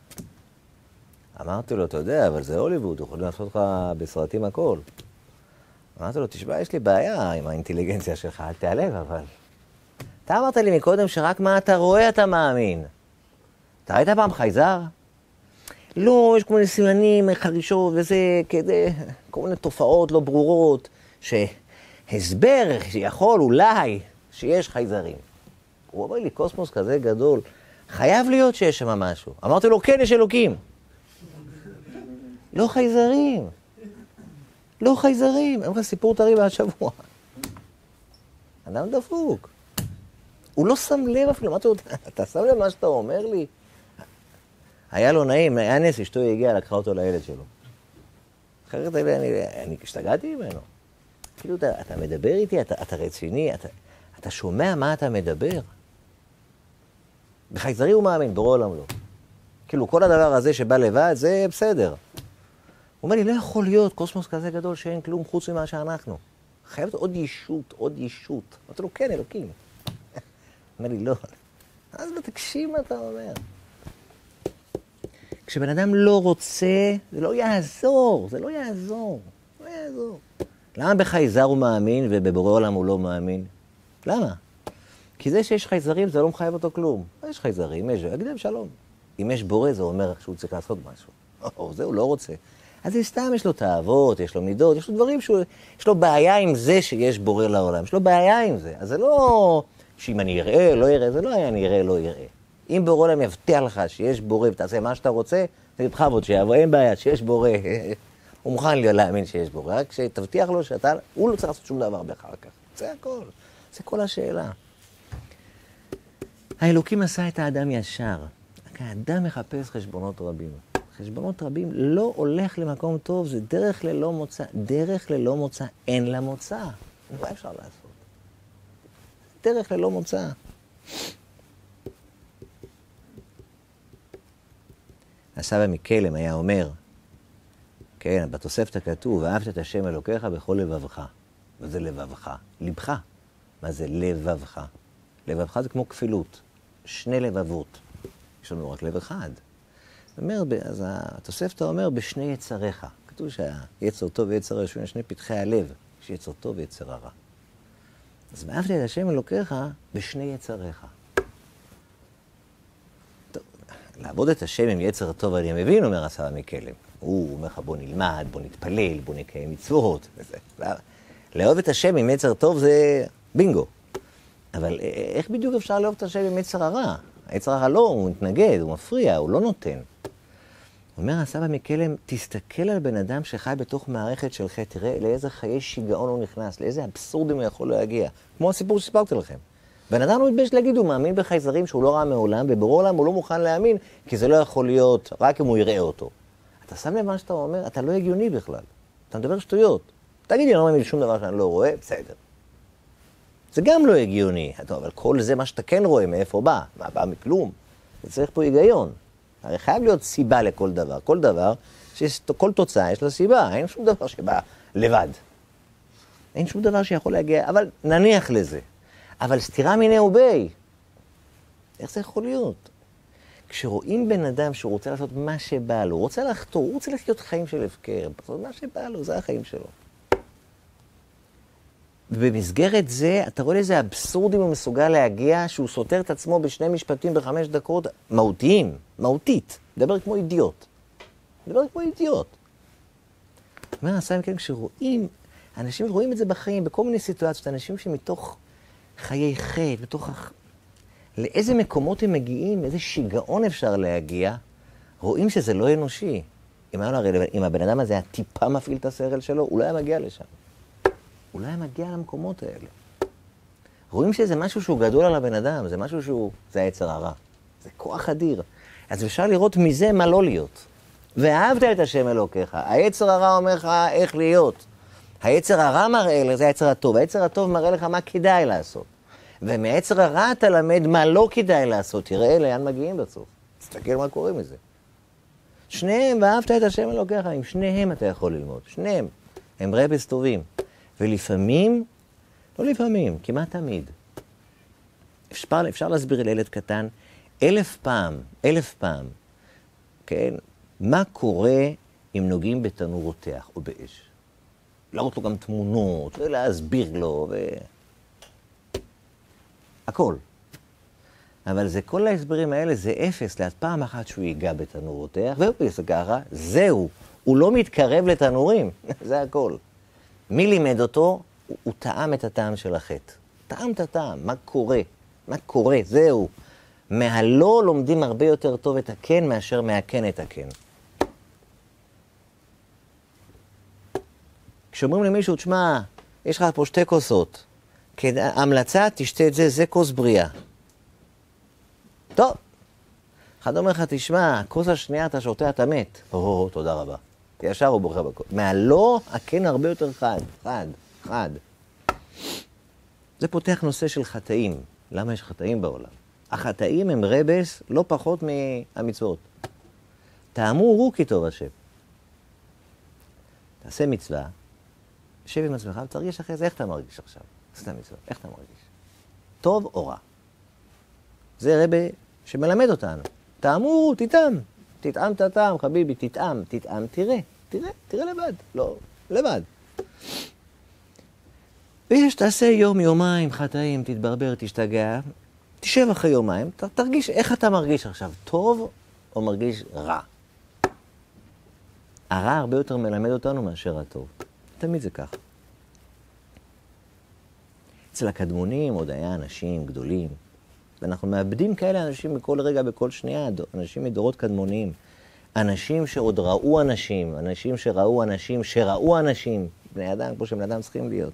Speaker 1: אמרתי לו, אתה יודע, אבל זה הוליווד, יכולים לעשות לך בסרטים הכל. אמרתי לו, תשמע, יש לי בעיה עם האינטליגנציה שלך, אל תיעלב, אבל... אתה אמרת לי מקודם שרק מה אתה רואה אתה מאמין. אתה ראית פעם חייזר? לא, יש כל מיני סימנים, חרישות וזה, כדי... כל מיני תופעות לא ברורות, שהסבר שיכול אולי שיש חייזרים. הוא אומר לי, קוסמוס כזה גדול, חייב להיות שיש שם משהו. אמרתי לו, כן, יש אלוקים. לא חייזרים. לא חייזרים. אין לך סיפור טרי מהשבוע. אדם דפוק. הוא לא שם לב אפילו. מה אתה יודע? אתה שם לב מה שאתה אומר לי? היה לו נעים, היה נס, אשתו הגיעה, לקחה אותו לילד שלו. אחרת אני, אני השתגעתי ממנו. כאילו, אתה, אתה מדבר איתי, אתה, אתה רציני, אתה, אתה שומע מה אתה מדבר. בחייזרי הוא מאמין, ברור עולם לא. כאילו, כל הדבר הזה שבא לבד, זה בסדר. הוא אומר לי, לא יכול להיות קוסמוס כזה גדול שאין כלום חוץ ממה שאנחנו. חייבת עוד ישות, עוד ישות. אמרתי לו, כן, אלוקים. אומר לי, לא. אז תקשיב מה אתה אומר. כשבן אדם לא רוצה, זה לא יעזור, זה לא יעזור, לא יעזור. למה בחייזר הוא מאמין ובבורא עולם הוא לא מאמין? למה? כי זה שיש חייזרים זה לא מחייב אותו כלום. יש חייזרים, יש, אגדם שלום. אם יש בורא זה אומר שהוא צריך לעשות משהו. או זה הוא לא רוצה. אז זה סתם יש לו תאוות, יש לו מידות, יש לו דברים שהוא, יש לו בעיה עם זה שיש בורא לעולם. יש לו בעיה עם זה. אז זה לא שאם אני אראה, לא אראה, זה לא היה אני אראה, לא אראה. אם בורא להם יבטיח לך שיש בורא ותעשה מה שאתה רוצה, זה בכבוד שיבוא, אין בעיה, שיש בורא. הוא מוכן לי להאמין שיש בורא, רק שתבטיח לו שאתה, הוא לא צריך לעשות שום דבר באחר כך. זה הכל, זה כל השאלה. האלוקים עשה את האדם ישר. האדם מחפש חשבונות רבים. חשבונות רבים לא הולך למקום טוב, זה דרך ללא מוצא. דרך ללא מוצא, אין לה מוצא. מה אפשר לעשות? דרך ללא מוצא. הסבא מקלם היה אומר, כן, בתוספתא כתוב, ואהבת את השם אלוקיך בכל לבבך. מה זה לבבך? לבך. מה זה לבבך? לבבך זה כמו כפילות. שני לבבות. יש לנו רק לב אחד. אומר, אז התוספתא אומר, בשני יצריך. כתוב שהיצר טוב ויצר רע, שני פתחי הלב, יש יצר טוב ויצר רע. אז ואהבת את השם אלוקיך בשני יצריך. לעבוד את השם עם יצר טוב, אני מבין, אומר הסבא מקלם. הוא אומר לך, בוא נלמד, בוא נתפלל, בוא נקיים מצוות. לאהוב את השם עם יצר טוב זה בינגו. אבל איך בדיוק אפשר לאהוב את השם עם יצר הרע? היצר הרע לא, הוא מתנגד, הוא מפריע, הוא לא נותן. אומר הסבא מקלם, תסתכל על בן אדם שחי בתוך מערכת של חטא, תראה לאיזה חיי שיגעון הוא נכנס, לאיזה אבסורדים הוא יכול להגיע. כמו הסיפור שסיפרתי לכם. בן אדם לא מתבייש להגיד, הוא מאמין בחייזרים שהוא לא ראה מעולם, ובורא עולם הוא לא מוכן להאמין, כי זה לא יכול להיות רק אם הוא יראה אותו. אתה שם לב מה שאתה אומר, אתה לא הגיוני בכלל. אתה מדבר שטויות. תגיד לי, אני לא מאמין שום דבר שאני לא רואה, בסדר. זה גם לא הגיוני. אבל כל זה מה שאתה כן רואה, מאיפה בא? מה בא מכלום? זה צריך פה היגיון. הרי חייב להיות סיבה לכל דבר. כל דבר, שיש, כל תוצאה יש לה סיבה. אין שום דבר שבא לבד. אין שום דבר שיכול להגיע, אבל נניח לזה. אבל סתירה מיני ובי. איך זה יכול להיות? כשרואים בן אדם שהוא רוצה לעשות מה שבא לו, הוא רוצה לחתור, הוא רוצה לחיות חיים של הפקר, מה שבא לו, זה החיים שלו. ובמסגרת זה, אתה רואה איזה אבסורדים הוא מסוגל להגיע, שהוא סותר את עצמו בשני משפטים בחמש דקות, מהותיים, מהותית. מדבר כמו אידיוט. מדבר כמו אידיוט. אומר הסבא מקלם, כשרואים, אנשים רואים את זה בחיים, בכל מיני סיטואציות, אנשים שמתוך חיי חטא, בתוך... לאיזה מקומות הם מגיעים, איזה שיגעון אפשר להגיע, רואים שזה לא אנושי. אם, אם הבן אדם הזה הטיפה מפעיל את השכל שלו, הוא לא היה מגיע לשם. הוא לא היה מגיע למקומות האלה. רואים שזה משהו שהוא גדול על הבן אדם, זה משהו שהוא, זה היצר הרע. זה כוח אדיר. אז אפשר לראות מזה מה לא להיות. ואהבת את השם אלוקיך. היצר הרע אומר לך איך להיות. היצר הרע מראה לך, זה היצר הטוב. היצר הטוב מראה לך מה כדאי לעשות. ומעצר הרע אתה למד מה לא כדאי לעשות. תראה לאן מגיעים בסוף. תסתכל מה קורה מזה. שניהם, ואהבת את השם אלוקיך, עם שניהם אתה יכול ללמוד. שניהם. הם רבס טובים. ולפעמים, לא לפעמים, כמעט תמיד. אפשר, אפשר להסביר לילד קטן, אלף פעם, אלף פעם, כן? מה קורה אם נוגעים בתנור רותח או באש? להראות לו גם תמונות, ולהסביר לו, ו... הכל. אבל זה, כל ההסברים האלה זה אפס, ליד פעם אחת שהוא ייגע בתנור רותח, והוא יעשה ככה, זהו. הוא לא מתקרב לתנורים, זה הכל. מי לימד אותו? הוא, הוא טעם את הטעם של החטא. טעם את הטעם, מה קורה? מה קורה? זהו. מהלא לומדים הרבה יותר טוב את הכן מאשר מהכן את הכן. כשאומרים למישהו, תשמע, יש לך פה שתי כוסות. המלצה, תשתה את זה, זה כוס בריאה. טוב. אחד אומר לך, תשמע, הכוס השנייה אתה שותה, אתה מת. או, תודה רבה. ישר הוא בוחר בכוס. מהלא, הכן הרבה יותר חד. חד. חד. זה פותח נושא של חטאים. למה יש חטאים בעולם? החטאים הם רבס לא פחות מהמצוות. טעמו וראו כי טוב השם. תעשה מצווה, שב עם עצמך ותרגיש אחרי זה, איך אתה מרגיש עכשיו? עשתה מצווה, איך אתה מרגיש? טוב או רע? זה רבה שמלמד אותנו. טעמו וראו, תטעם. תטעם את הטעם, חביבי, תטעם, תטעם, תראה. תראה, תראה לבד. לא, לבד. ויש, תעשה יום, יומיים, חטאים, תתברבר, תשתגע, תשב אחרי יומיים, תרגיש איך אתה מרגיש עכשיו, טוב או מרגיש רע. הרע הרבה יותר מלמד אותנו מאשר הטוב. תמיד זה כך. אצל הקדמונים עוד היה אנשים גדולים, ואנחנו מאבדים כאלה אנשים בכל רגע, בכל שנייה, אנשים מדורות קדמוניים. אנשים שעוד ראו אנשים, אנשים שראו אנשים שראו אנשים, בני אדם כמו שבני אדם צריכים להיות.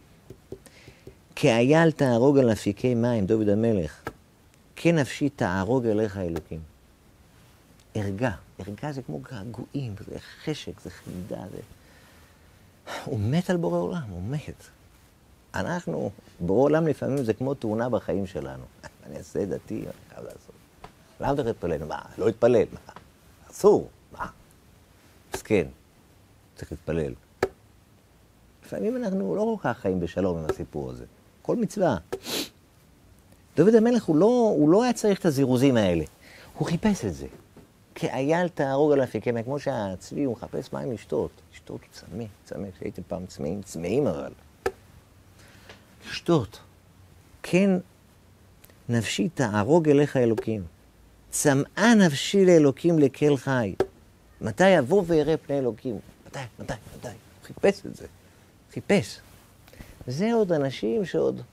Speaker 1: כאייל תערוג על אפיקי מים, דוד המלך. כנפשי תערוג אליך אלוקים. הרגע, הרגע זה כמו געגועים, זה חשק, זה חידה, זה... הוא מת על בורא עולם, הוא מת. אנחנו, בורא עולם לפעמים זה כמו תאונה בחיים שלנו. אני אעשה דתי, אני חייב לעשות. למה אתה להתפלל? מה? לא להתפלל, מה? אסור, מה? אז כן, צריך להתפלל. לפעמים אנחנו לא כל כך חיים בשלום עם הסיפור הזה. כל מצווה. דוד המלך הוא לא, הוא לא היה צריך את הזירוזים האלה. הוא חיפש את זה. כאייל תערוג על אפיקי מים, כמו שהצבי הוא מחפש מים לשתות. לשתות הוא צמא, צמא. כשהייתם פעם צמאים, צמאים אבל. לשתות. כן, נפשי תערוג אליך אלוקים. צמאה נפשי לאלוקים לקל חי. מתי יבוא ויראה פני אלוקים? מתי, מתי, מתי? הוא חיפש את זה. חיפש. זה עוד אנשים שעוד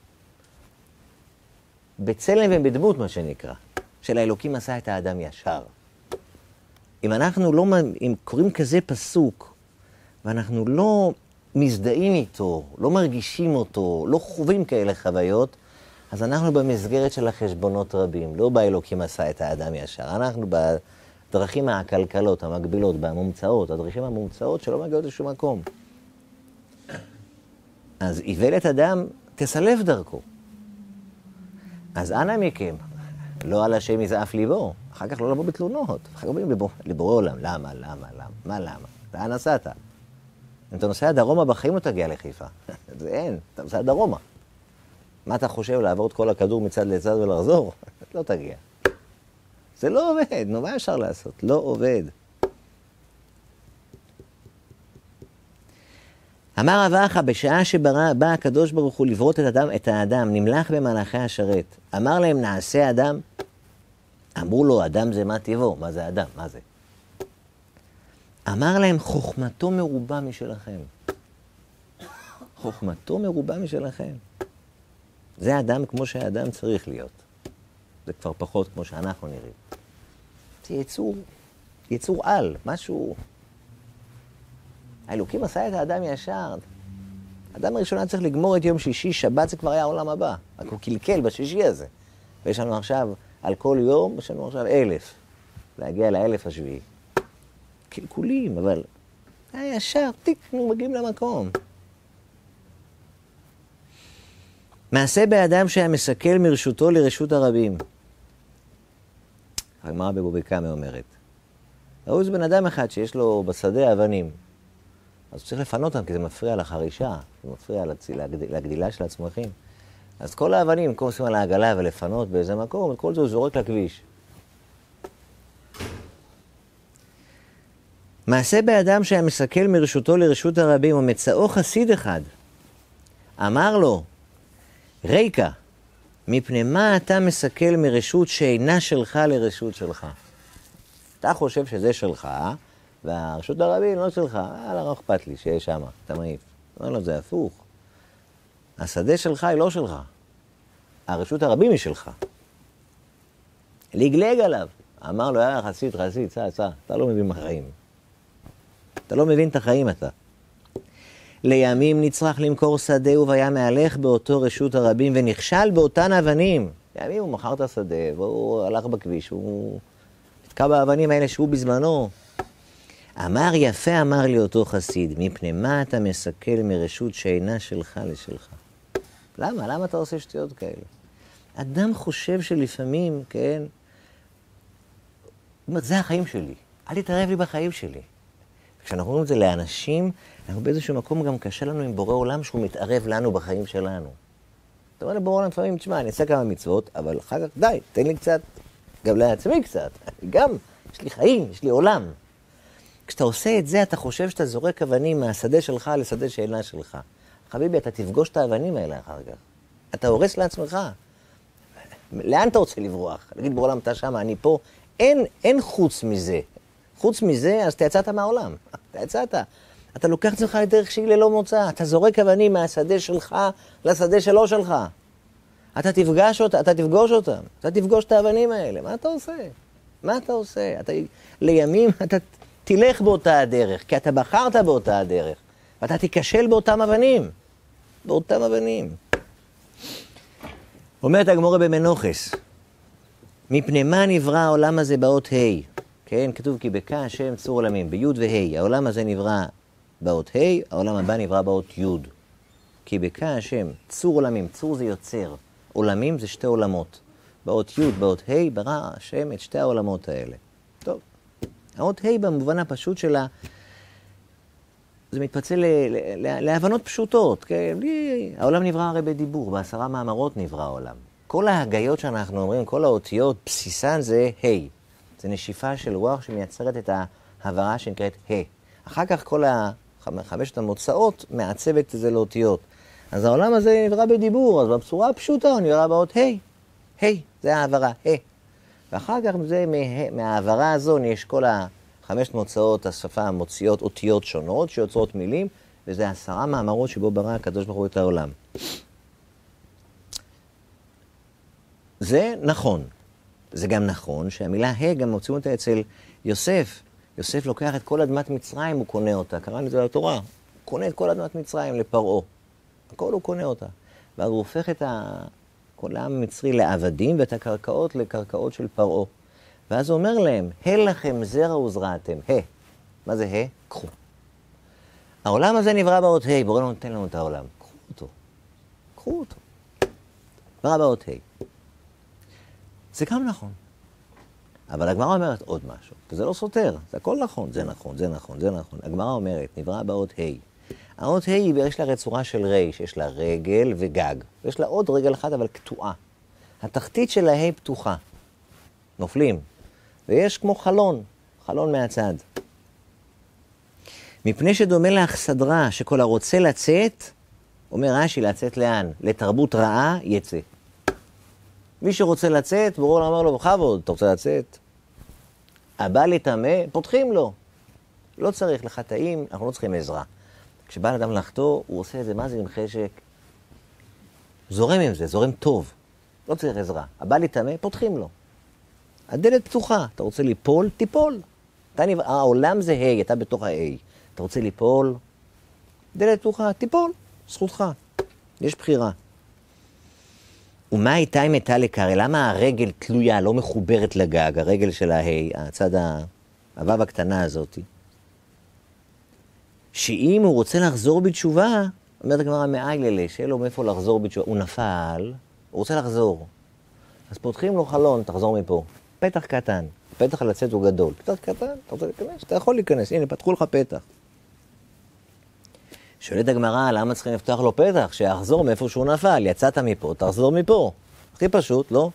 Speaker 1: בצלם ובדמות, מה שנקרא, של האלוקים עשה את האדם ישר. אם אנחנו לא, אם קוראים כזה פסוק, ואנחנו לא מזדהים איתו, לא מרגישים אותו, לא חווים כאלה חוויות, אז אנחנו במסגרת של החשבונות רבים, לא באלוקים עשה את האדם ישר. אנחנו בדרכים הכלכלות, המקבילות, במומצאות, הדרכים המומצאות שלא מגיעות לשום מקום. אז איוולת אדם תסלף דרכו. אז אנא מכם, לא על השם יזעף ליבו, אחר כך לא לבוא בתלונות, אחר כך באים לבורא עולם, למה, למה, למה, מה למה? לאן נסעת? אם אתה נוסע דרומה בחיים לא תגיע לחיפה, זה אין, אתה נוסע דרומה. מה אתה חושב, לעבור את כל הכדור מצד לצד ולחזור? לא תגיע. זה לא עובד, נו, מה אפשר לעשות? לא עובד. אמר רב אחא, בשעה שברא בא הקדוש ברוך הוא לברות את האדם, את האדם, נמלך במלאכי השרת. אמר להם, נעשה אדם? אמרו לו, אדם זה מה טבעו? מה זה אדם? מה זה? אמר להם, חוכמתו מרובה משלכם. חוכמתו מרובה משלכם. זה אדם כמו שהאדם צריך להיות. זה כבר פחות כמו שאנחנו נראים. זה יצור, יצור על, משהו... האלוקים עשה את האדם ישר. האדם הראשון היה צריך לגמור את יום שישי, שבת זה כבר היה העולם הבא. רק הוא קלקל בשישי הזה. ויש לנו עכשיו, על כל יום, יש לנו עכשיו אלף. להגיע לאלף השביעי. קלקולים, אבל היה ישר, תיק, נו, מגיעים למקום. מעשה באדם שהיה מסכל מרשותו לרשות הרבים. הגמרא בבבא קמא אומרת, ראו איזה בן אדם אחד שיש לו בשדה אבנים, אז צריך לפנות אותם כי זה מפריע לחרישה, זה מפריע לצ... להגד... להגדילה של הצמחים. אז כל האבנים, במקום לשים על העגלה ולפנות באיזה מקום, כל זה הוא זורק לכביש. מעשה באדם שהיה מסכל מרשותו לרשות הרבים, ומצאו חסיד אחד, אמר לו, ריקה, מפני מה אתה מסכל מרשות שאינה שלך לרשות שלך? אתה חושב שזה שלך, והרשות הרבים לא שלך, יאללה, לא אכפת לי שיש שם, אתה מעיף. לא, לא, זה הפוך. השדה שלך היא לא שלך. הרשות הרבים היא שלך. לגלג עליו. אמר לו, יאללה, חסיד, חסיד, צע, צע, אתה לא מבין בחיים. אתה לא מבין את החיים אתה. לימים נצטרך למכור שדה והיה מהלך באותו רשות הרבים ונכשל באותן אבנים. לימים הוא מכר את השדה והוא הלך בכביש, הוא נתקע באבנים האלה שהוא בזמנו. אמר יפה אמר לי אותו חסיד, מפני מה אתה מסכל מרשות שאינה שלך לשלך? למה? למה אתה עושה שטויות כאלה? אדם חושב שלפעמים, כן, זה החיים שלי, אל תתערב לי בחיים שלי. כשאנחנו אומרים את זה לאנשים, אנחנו באיזשהו מקום גם קשה לנו עם בורא עולם שהוא מתערב לנו בחיים שלנו. אתה אומר לבורא עולם לפעמים, תשמע, אני אעשה כמה מצוות, אבל אחר כך די, תן לי קצת, גם לעצמי קצת. גם, יש לי חיים, יש לי עולם. כשאתה עושה את זה, אתה חושב שאתה זורק אבנים מהשדה שלך לשדה שאינה שלך. חביבי, אתה תפגוש את האבנים האלה אחר כך. אתה הורס לעצמך. לאן אתה רוצה לברוח? להגיד בורא עולם, אתה שם, אני פה. אין, אין חוץ מזה. חוץ מזה, אז אתה יצאת מהעולם. אתה יצאת. אתה לוקח את עצמך לדרך שהיא ללא מוצא. אתה זורק אבנים מהשדה שלך לשדה שלו שלך. אתה תפגש אותה, אתה תפגוש אותם. אתה תפגוש את האבנים האלה. מה אתה עושה? מה אתה עושה? אתה, לימים אתה תלך באותה הדרך, כי אתה בחרת באותה הדרך. ואתה תיכשל באותם אבנים. באותם אבנים. אומרת הגמרא במנוחס, מפני מה נברא העולם הזה באות ה'? כן, כתוב כי בקע השם צור עולמים, בי' וה', העולם הזה נברא באות ה', העולם הבא נברא באות י'. כי בקע השם צור עולמים, צור זה יוצר, עולמים זה שתי עולמות. באות י', באות ה', ברא השם את שתי העולמות האלה. טוב, האות ה' במובן הפשוט שלה, זה מתפצל להבנות פשוטות, כן? העולם נברא הרי בדיבור, בעשרה מאמרות נברא העולם. כל ההגיות שאנחנו אומרים, כל האותיות, בסיסן זה ה'. זה נשיפה של רוח שמייצרת את ההברה שנקראת ה'. אחר כך כל חמשת המוצאות מעצבת את זה לאותיות. אז העולם הזה נברא בדיבור, אז בבשורה הפשוטה הוא נברא באות ה'. ה', זה ההברה, ה'. ואחר כך זה, מההברה הזו יש כל החמשת מוצאות השפה המוציאות אותיות שונות שיוצרות מילים, וזה עשרה מאמרות שבו ברא הקדוש ברוך הוא את העולם. זה נכון. זה גם נכון שהמילה ה' גם מוצאים אותה אצל יוסף. יוסף לוקח את כל אדמת מצרים, הוא קונה אותה. קראנו את זה לתורה. הוא קונה את כל אדמת מצרים לפרעה. הכל הוא קונה אותה. ואז הוא הופך את כל העם המצרי לעבדים ואת הקרקעות לקרקעות של פרעה. ואז הוא אומר להם, ה' לכם זרע וזרעתם. ה'. מה זה ה'? קחו. העולם הזה נברא באות ה', בורא לא נותן לנו את העולם. קחו אותו. קחו אותו. נברא באות ה'. זה גם נכון. אבל הגמרא אומרת עוד משהו, וזה לא סותר, זה הכל נכון, זה נכון, זה נכון, זה נכון. הגמרא אומרת, נברא באות ה'. האות ה' יש לה רצורה של ר', יש לה רגל וגג. יש לה עוד רגל אחת, אבל קטועה. התחתית של הה' פתוחה. נופלים. ויש כמו חלון, חלון מהצד. מפני שדומה לאכסדרה, שכל הרוצה לצאת, אומר רש"י, לצאת לאן? לתרבות רעה, יצא. מי שרוצה לצאת, בורא אומר לו, בכבוד, אתה רוצה לצאת? הבא לטמא, פותחים לו. לא צריך לחטאים, אנחנו לא צריכים עזרה. כשבא לאדם לחטוא, הוא עושה את זה, מה זה עם חשק? זורם עם זה, זורם טוב. לא צריך עזרה. הבא לטמא, פותחים לו. הדלת פתוחה, אתה רוצה ליפול, תיפול. אתה נבע... העולם זה ה', אתה בתוך ה-A. אתה רוצה ליפול, דלת פתוחה, תיפול, זכותך. יש בחירה. ומה איתה אם הייתה לקרא? למה הרגל תלויה, לא מחוברת לגג, הרגל של ההי, הצד הוו הקטנה הזאת? שאם הוא רוצה לחזור בתשובה, אומרת הגמרא מאייללה, שיהיה לו מאיפה לחזור בתשובה. הוא נפל, הוא רוצה לחזור. אז פותחים לו חלון, תחזור מפה. פתח קטן, פתח לצאת הוא גדול. פתח קטן, אתה רוצה להיכנס? אתה יכול להיכנס, הנה, פתחו לך פתח. שואלת הגמרא, למה צריכים לפתוח לו פתח? שיחזור מאיפה שהוא נפל, יצאת מפה, תחזור מפה. הכי פשוט, לא?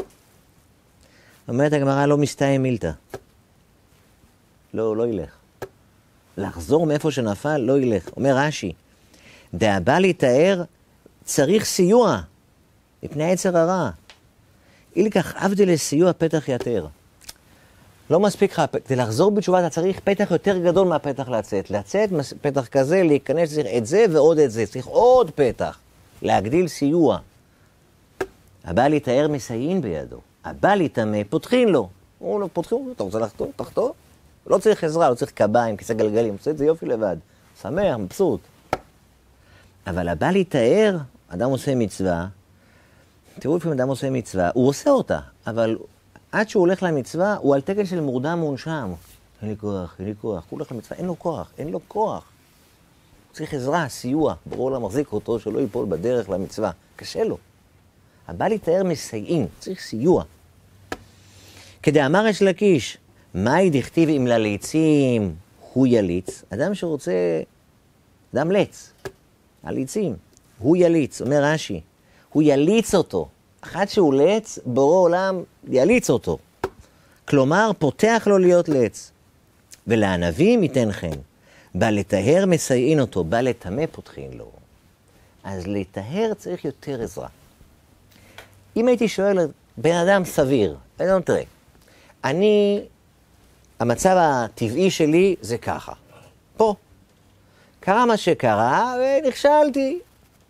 Speaker 1: אומרת הגמרא, לא מסתיים מילתא. לא, לא ילך. לחזור מאיפה שנפל, לא ילך. אומר רש"י, דאבא להתאר צריך סיוע, מפני היצר הרע. אילקח עבדי לסיוע פתח יתר. לא מספיק לך, כדי לחזור בתשובה אתה צריך פתח יותר גדול מהפתח לצאת. לצאת פתח כזה, להיכנס, צריך את זה ועוד את זה. צריך עוד פתח, להגדיל סיוע. הבא להתאר מסייעים בידו. הבא להתאמה, פותחים לו. הוא לא פותחים לו, אתה רוצה לחתור? תחתור. לא צריך עזרה, לא צריך קביים, כיסא גלגלים, עושה את זה יופי לבד. שמח, מבסוט. אבל הבא להתאר, אדם עושה מצווה, תראו לפעמים אדם עושה מצווה, הוא עושה אותה, אבל עד שהוא הולך למצווה, הוא על תקן של מורדם מונשם. אין לי כוח, אין לי כוח, הוא הולך למצווה, אין לו כוח, אין לו כוח. הוא צריך עזרה, סיוע, ברור לה מחזיק אותו, שלא ייפול בדרך למצווה. קשה לו. הבא להתאר מסייעים, צריך סיוע. כדאמר יש לקיש, מהי דכתיב אם לליצים הוא יליץ? אדם שרוצה, אדם לץ, הליצים, הוא יליץ, אומר רש"י, הוא יליץ אותו. אחד שהוא לץ, בורא עולם יליץ אותו. כלומר, פותח לו להיות לץ. ולענבים ייתן חן. בא לטהר מסייעין אותו, בא לטמא פותחין לו. אז לטהר צריך יותר עזרה. אם הייתי שואל בן אדם סביר, בן אדם תראה, אני, המצב הטבעי שלי זה ככה. פה. קרה מה שקרה ונכשלתי.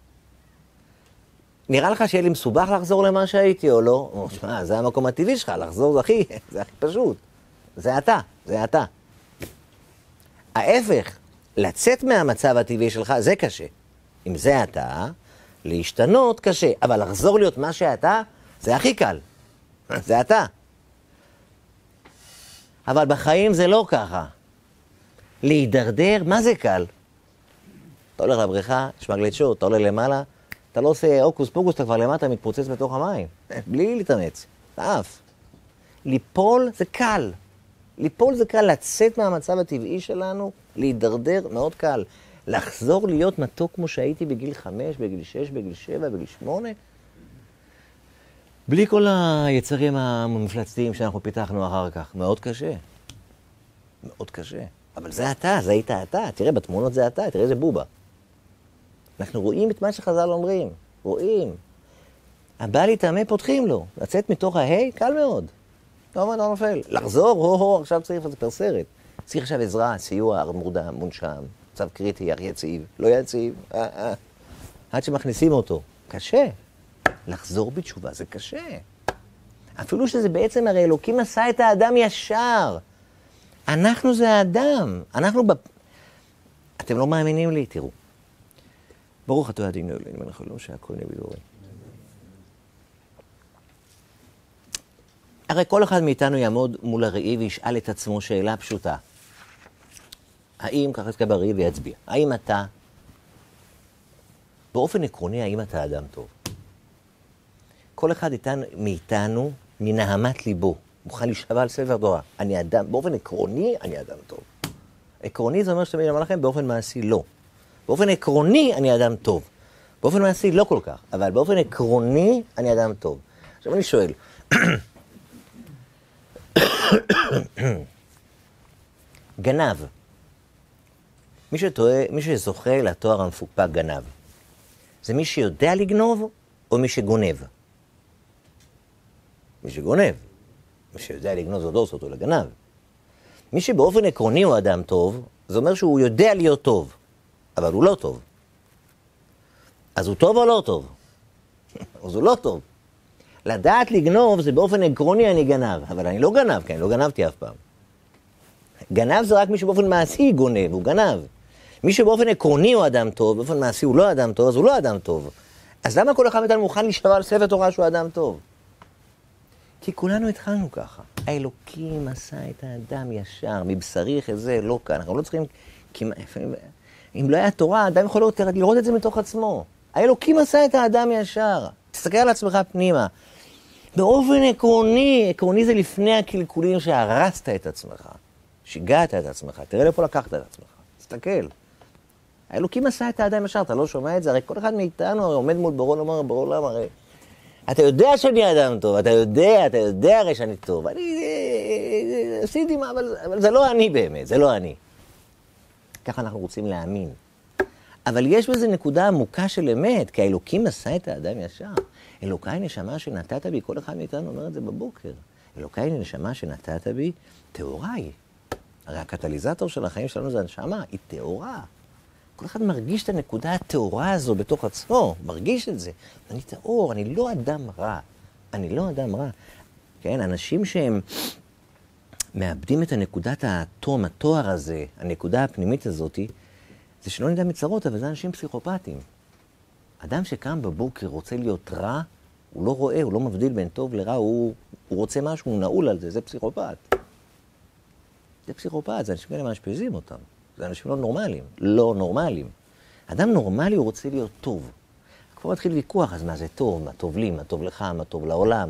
Speaker 1: נראה לך שיהיה לי מסובך לחזור למה שהייתי או לא? הוא אומר, זה המקום הטבעי שלך, לחזור זה הכי, זה הכי פשוט. זה אתה, זה אתה. ההפך, לצאת מהמצב הטבעי שלך זה קשה. אם זה אתה, להשתנות קשה, אבל לחזור להיות מה שאתה, זה הכי קל. זה אתה. אבל בחיים זה לא ככה. להידרדר, מה זה קל? אתה הולך לבריכה, יש מגלשות, אתה עולה למעלה, אתה לא עושה אוקוס פוקוס, אתה כבר למטה מתפוצץ בתוך המים. בלי להתאמץ. אתה עף. ליפול זה קל. ליפול זה קל, לצאת מהמצב הטבעי שלנו, להידרדר מאוד קל. לחזור להיות מתוק כמו שהייתי בגיל חמש, בגיל שש, בגיל שבע, בגיל שמונה. בלי כל היצרים המפלצתיים שאנחנו פיתחנו אחר כך. מאוד קשה. מאוד קשה. אבל זה אתה, זה היית אתה. תראה, בתמונות זה אתה, תראה איזה בובה. אנחנו רואים את מה שחז"ל אומרים. רואים. הבא להתאמה פותחים לו. לצאת מתוך ההי, קל מאוד. לא אומר, לא נופל. לחזור, הו-הו, עכשיו צריך לספר סרט. צריך עכשיו עזרה, סיוע, מורדם, מונשם, מצב קריטי, יציב, לא יציב, אה, אה. עד שמכניסים אותו. קשה. לחזור בתשובה זה קשה. אפילו שזה בעצם, הרי אלוקים עשה את האדם ישר. אנחנו זה האדם. אנחנו ב... אתם לא מאמינים לי? תראו. ברוך אתה אדינו אלוהינו מלך העולם שהכל נהיה בדברו. הרי כל אחד מאיתנו יעמוד מול הראי וישאל את עצמו שאלה פשוטה. האם, ככה יתקע בראי ויצביע, האם אתה, באופן עקרוני, האם אתה אדם טוב? כל אחד איתן, מאיתנו, מנהמת ליבו, מוכן להישבע על ספר תורה. אני אדם, באופן עקרוני, אני אדם טוב. עקרוני זה אומר שאתם אמר לכם, באופן מעשי לא. באופן עקרוני, אני אדם טוב. באופן מעשי לא כל כך, אבל באופן עקרוני, אני אדם טוב. עכשיו אני שואל, גנב. מי שטועה, מי שזוכה לתואר המפוקפק גנב, זה מי שיודע לגנוב או מי שגונב? מי שגונב. מי שיודע לגנוב זה לא עושה אותו לגנב. מי שבאופן עקרוני הוא אדם טוב, זה אומר שהוא יודע להיות טוב, אבל הוא לא טוב. אז הוא טוב או לא טוב? אז הוא לא טוב. לדעת לגנוב זה באופן עקרוני אני גנב, אבל אני לא גנב, כי אני לא גנבתי אף פעם. גנב זה רק מי שבאופן מעשי גונב, הוא גנב. מי שבאופן עקרוני הוא אדם טוב, באופן מעשי הוא לא אדם טוב, אז הוא לא אדם טוב. אז למה כל אחד מאיתנו מוכן להישבע על ספר תורה שהוא אדם טוב? כי כולנו התחלנו ככה. האלוקים עשה את האדם ישר, מבשרי חזה לא כאן. אנחנו לא צריכים כמעט... אם לא היה תורה, האדם יכול לראות, לראות את זה מתוך עצמו. האלוקים עשה את האדם ישר. תסתכל על עצמך פנימה. באופן עקרוני, עקרוני זה לפני הקלקולים שהרסת את עצמך, שיגעת את עצמך, תראה לאיפה לקחת את עצמך, תסתכל. האלוקים עשה את האדם ישר, אתה לא שומע את זה? הרי כל אחד מאיתנו הרי עומד מול ברור לומר, ברור למה, הרי אתה יודע שאני אדם טוב, אתה יודע, אתה יודע הרי שאני טוב, אני עשיתי מה, אבל, אבל זה לא אני באמת, זה לא אני. ככה אנחנו רוצים להאמין. אבל יש בזה נקודה עמוקה של אמת, כי האלוקים עשה את האדם ישר. אלוקיי נשמה שנתת בי, כל אחד מאיתנו אומר את זה בבוקר. אלוקיי נשמה שנתת בי, תאוריי. הרי הקטליזטור של החיים שלנו זה הנשמה, היא תאורה. כל אחד מרגיש את הנקודה התאורה הזו בתוך עצמו, מרגיש את זה. אני תאור, אני לא אדם רע. אני לא אדם רע. כן, אנשים שהם מאבדים את הנקודת התום, התואר הזה, הנקודה הפנימית הזאת, זה שלא נדע מצרות, אבל זה אנשים פסיכופטיים. אדם שקם בבוקר רוצה להיות רע, הוא לא רואה, הוא לא מבדיל בין טוב לרע, הוא, הוא רוצה משהו, הוא נעול על זה, זה פסיכופט. זה פסיכופט, זה אנשים כאלה מאשפזים אותם. זה אנשים לא נורמליים, לא נורמליים. אדם נורמלי הוא רוצה להיות טוב. כבר התחיל ויכוח, אז מה זה טוב, מה טוב לי, מה טוב לך, מה טוב לעולם.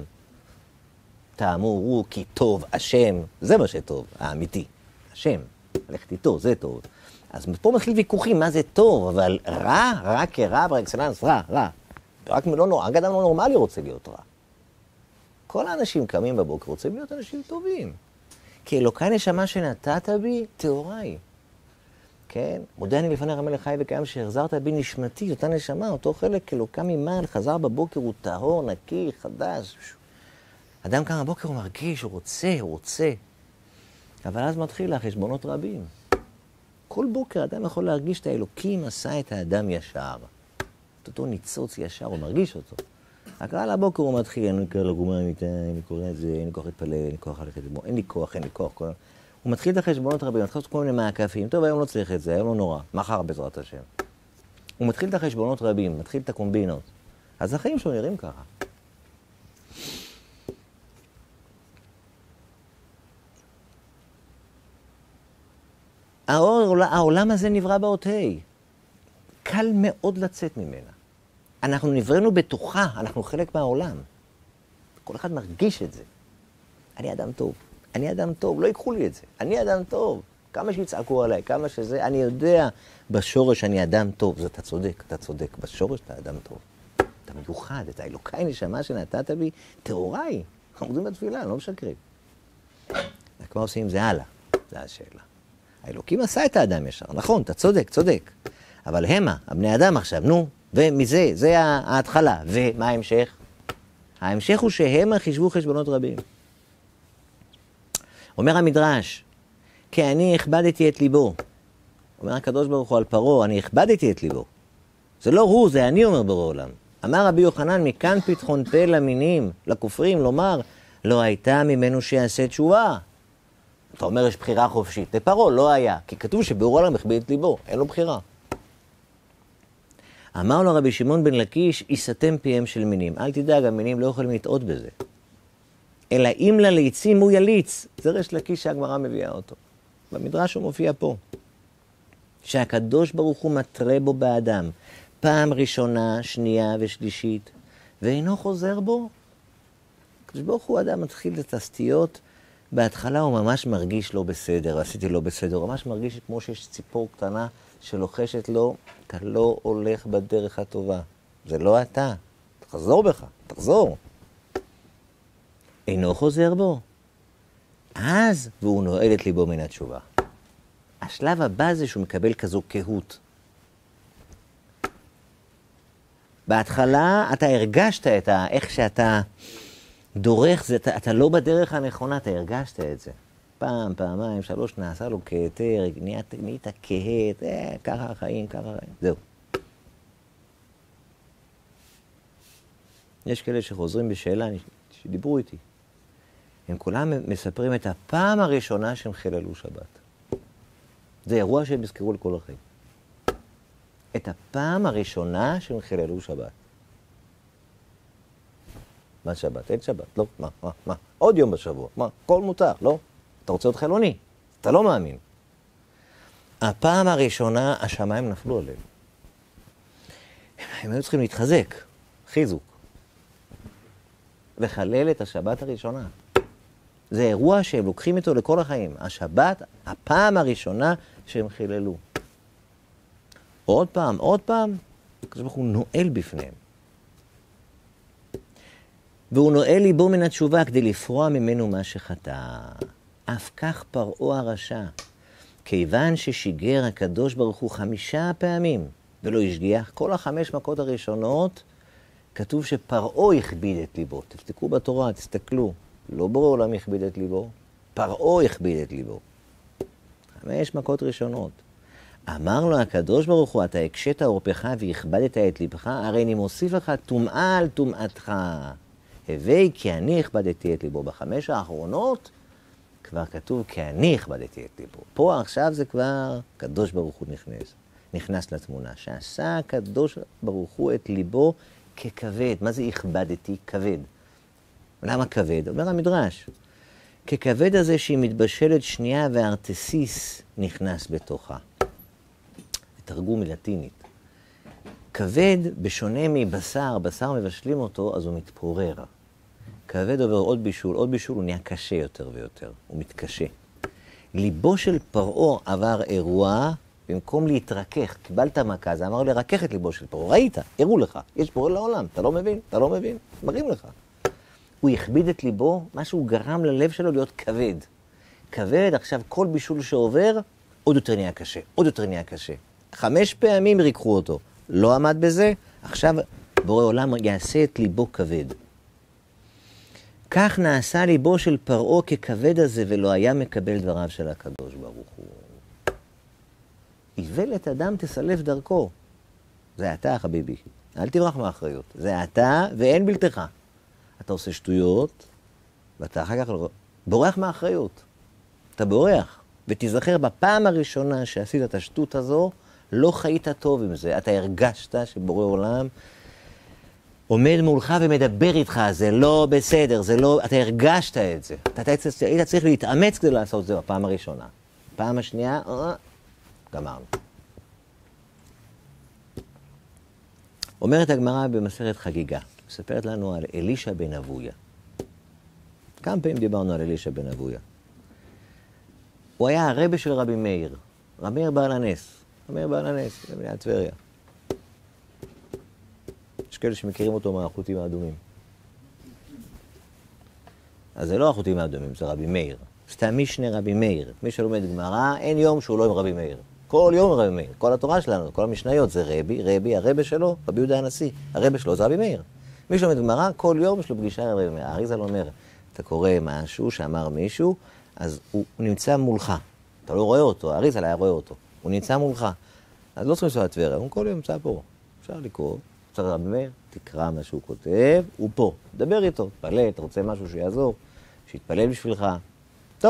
Speaker 1: תאמו הוא כי טוב, השם, זה מה שטוב, האמיתי. השם, ללכת איתו, זה טוב. אז פה מתחיל ויכוחים, מה זה טוב, אבל רע, רע כרע, באקסלנס, רע, רע. רק לא נורא, אדם לא נורמלי רוצה להיות רע. כל האנשים קמים בבוקר רוצים להיות אנשים טובים. כי אלוקי נשמה שנתת בי, תאוריי. כן? מודה אני לפני רמי לחי וקיים שהחזרת בי נשמתי, אותה נשמה, אותו חלק אלוקה ממעל, חזר בבוקר, הוא טהור, נקי, חדש. אדם קם בבוקר, הוא מרגיש, הוא רוצה, הוא רוצה. אבל אז מתחיל החשבונות רבים. כל בוקר אדם יכול להרגיש את האלוקים עשה את האדם ישר. את אותו ניצוץ ישר, הוא מרגיש אותו. רק על הבוקר הוא מתחיל, אין לי כוח לגומר מיטה, אין לי קורא את זה, אין לי כוח להתפלל, אין לי כוח ללכת לגמור, אין לי כוח, אין לי כוח. כל... הוא מתחיל את החשבונות רבים, מתחיל את כל מיני מעקפים. טוב, היום לא צריך את זה, היום לא נורא, מחר בעזרת השם. הוא מתחיל את החשבונות רבים, מתחיל את הקומבינות. אז החיים שלו נראים ככה. העולם הזה נברא באות ה'. קל מאוד לצאת ממנה. אנחנו נבראנו בתוכה, אנחנו חלק מהעולם. כל אחד מרגיש את זה. אני אדם טוב, אני אדם טוב, לא ייקחו לי את זה. אני אדם טוב, כמה שיצעקו עליי, כמה שזה, אני יודע בשורש אני אדם טוב. זה אתה צודק, אתה צודק, בשורש אתה אדם טוב. אתה מיוחד, אתה אלוקי נשמה שנתת בי, תאוריי. אנחנו עומדים בתפילה, לא משקרים. רק מה עושים עם זה הלאה? זו השאלה. האלוקים עשה את האדם ישר, נכון, אתה צודק, צודק. אבל המה, הבני אדם עכשיו, נו, ומזה, זה ההתחלה. ומה ההמשך? ההמשך הוא שהמה חישבו חשבונות רבים. אומר המדרש, כי אני הכבדתי את ליבו. אומר הקדוש ברוך הוא על פרעה, אני הכבדתי את ליבו. זה לא הוא, זה אני אומר ברור עולם. אמר רבי יוחנן, מכאן פתחון פה למינים, לכופרים, לומר, לא הייתה ממנו שיעשה תשובה. אתה אומר, יש בחירה חופשית. לפרעה לא היה, כי כתוב שברור עולם הכביד את ליבו, אין לו בחירה. אמר לו רבי שמעון בן לקיש, יסתם פיהם של מינים. אל תדאג, המינים לא יכולים לטעות בזה. אלא אם לליצים הוא יליץ. זה ריש לקיש שהגמרא מביאה אותו. במדרש הוא מופיע פה. שהקדוש ברוך הוא מטרה בו באדם. פעם ראשונה, שנייה ושלישית. ואינו חוזר בו. הקדוש ברוך הוא אדם מתחיל את הסטיות. בהתחלה הוא ממש מרגיש לא בסדר. עשיתי לא בסדר. הוא ממש מרגיש כמו שיש ציפור קטנה שלוחשת לו. אתה לא הולך בדרך הטובה. זה לא אתה. תחזור בך. תחזור. אינו חוזר בו. אז, והוא נועל את ליבו מן התשובה. השלב הבא זה שהוא מקבל כזו קהות. בהתחלה אתה הרגשת את ה... איך שאתה דורך, זה, אתה, אתה לא בדרך הנכונה, אתה הרגשת את זה. פעם, פעמיים, שלוש, נעשה לו כהתר, נהיית, נהיית כהת, אה, ככה החיים, ככה החיים. זהו. יש כאלה שחוזרים בשאלה, שדיברו איתי. הם כולם מספרים את הפעם הראשונה שהם חיללו שבת. זה אירוע שהם יזכרו לכל החיים. את הפעם הראשונה שהם חיללו שבת. מה שבת? אין שבת. לא, מה, מה, מה? עוד יום בשבוע. מה? כל מותר, לא? אתה רוצה להיות חילוני. אתה לא מאמין. הפעם הראשונה השמיים נפלו עליהם. הם היו צריכים להתחזק, חיזוק. לחלל את השבת הראשונה. זה אירוע שהם לוקחים איתו לכל החיים. השבת, הפעם הראשונה שהם חיללו. עוד פעם, עוד פעם, הקדוש ברוך הוא נועל בפניהם. והוא נועל ליבו מן התשובה כדי לפרוע ממנו מה שחטא. אף כך פרעו הרשע. כיוון ששיגר הקדוש ברוך הוא חמישה פעמים ולא השגיח, כל החמש מכות הראשונות כתוב שפרעו הכביד את ליבו. תפתקו בתורה, תסתכלו. לא בורא עולם הכביד את ליבו, פרעו הכביד את ליבו. חמש מכות ראשונות. אמר לו הקדוש ברוך הוא, אתה הקשית עורפך והכבדת את ליבך, הרי אני מוסיף לך טומאה על טומאתך. הווי כי אני הכבדתי את ליבו. בחמש האחרונות כבר כתוב כי אני הכבדתי את ליבו. פה עכשיו זה כבר הקדוש ברוך הוא נכנס, נכנס לתמונה, שעשה הקדוש ברוך הוא את ליבו ככבד. מה זה הכבדתי? כבד. למה כבד? אומר המדרש. ככבד הזה שהיא מתבשלת שנייה והארטסיס נכנס בתוכה. תרגום מלטינית. כבד, בשונה מבשר, בשר מבשלים אותו, אז הוא מתפורר. כבד עובר עוד בישול, עוד בישול, הוא נהיה קשה יותר ויותר. הוא מתקשה. ליבו של פרעה עבר אירוע, במקום להתרכך, קיבלת מכה, זה אמר לרכך את ליבו של פרעה. ראית, הראו לך, יש פורע לעולם, אתה לא מבין, אתה לא מבין, מראים לך. הוא הכביד את ליבו, משהו גרם ללב שלו להיות כבד. כבד, עכשיו כל בישול שעובר, עוד יותר נהיה קשה, עוד יותר נהיה קשה. חמש פעמים ריקחו אותו, לא עמד בזה, עכשיו בורא עולם יעשה את ליבו כבד. כך נעשה ליבו של פרעה ככבד הזה, ולא היה מקבל דבריו של הקדוש ברוך הוא. איוולת אדם תסלף דרכו. זה אתה, חביבי. אל תברח מהאחריות. זה אתה ואין בלתך. אתה עושה שטויות, ואתה אחר כך בורח מהאחריות. אתה בורח. ותזכר, בפעם הראשונה שעשית את השטות הזו, לא חיית טוב עם זה. אתה הרגשת שבורא עולם עומד מולך ומדבר איתך. זה לא בסדר, זה לא... אתה הרגשת את זה. אתה היית צריך להתאמץ כדי לעשות את זה בפעם הראשונה. פעם השנייה, אה, גמרנו. אומרת הגמרא במסכת חגיגה, מספרת לנו על אלישע בן אבויה. כמה פעמים דיברנו על אלישע בן אבויה. הוא היה הרבי של רבי מאיר, רבי מאיר בעל הנס, רבי מאיר בעל הנס, במדינת טבריה. יש כאלה שמכירים אותו מהחוטים האדומים. אז זה לא החוטים האדומים, זה רבי מאיר. סתם משנה רבי מאיר. מי שלומד גמרא, אין יום שהוא לא עם רבי מאיר. כל יום רבי מאיר. כל התורה שלנו, כל המשניות זה רבי, רבי, הרבי שלו, רבי יהודה הנשיא. הרבי שלו זה רבי מאיר. מי שלומד גמרא, כל יום יש לו פגישה עם רבי מאיר. האריז"ל אומר, אתה קורא משהו שאמר מישהו, אז הוא נמצא מולך. אתה לא רואה אותו, האריז"ל היה רואה אותו. הוא נמצא מולך. אז לא צריכים לנסוע לטבריה, הוא כל יום נמצא פה. אפשר לקרוא, אפשר רבי מאיר, תקרא מה שהוא כותב, הוא פה. דבר איתו, תפלל, אתה רוצה משהו שיעזור, שיתפלל בשבילך. טוב.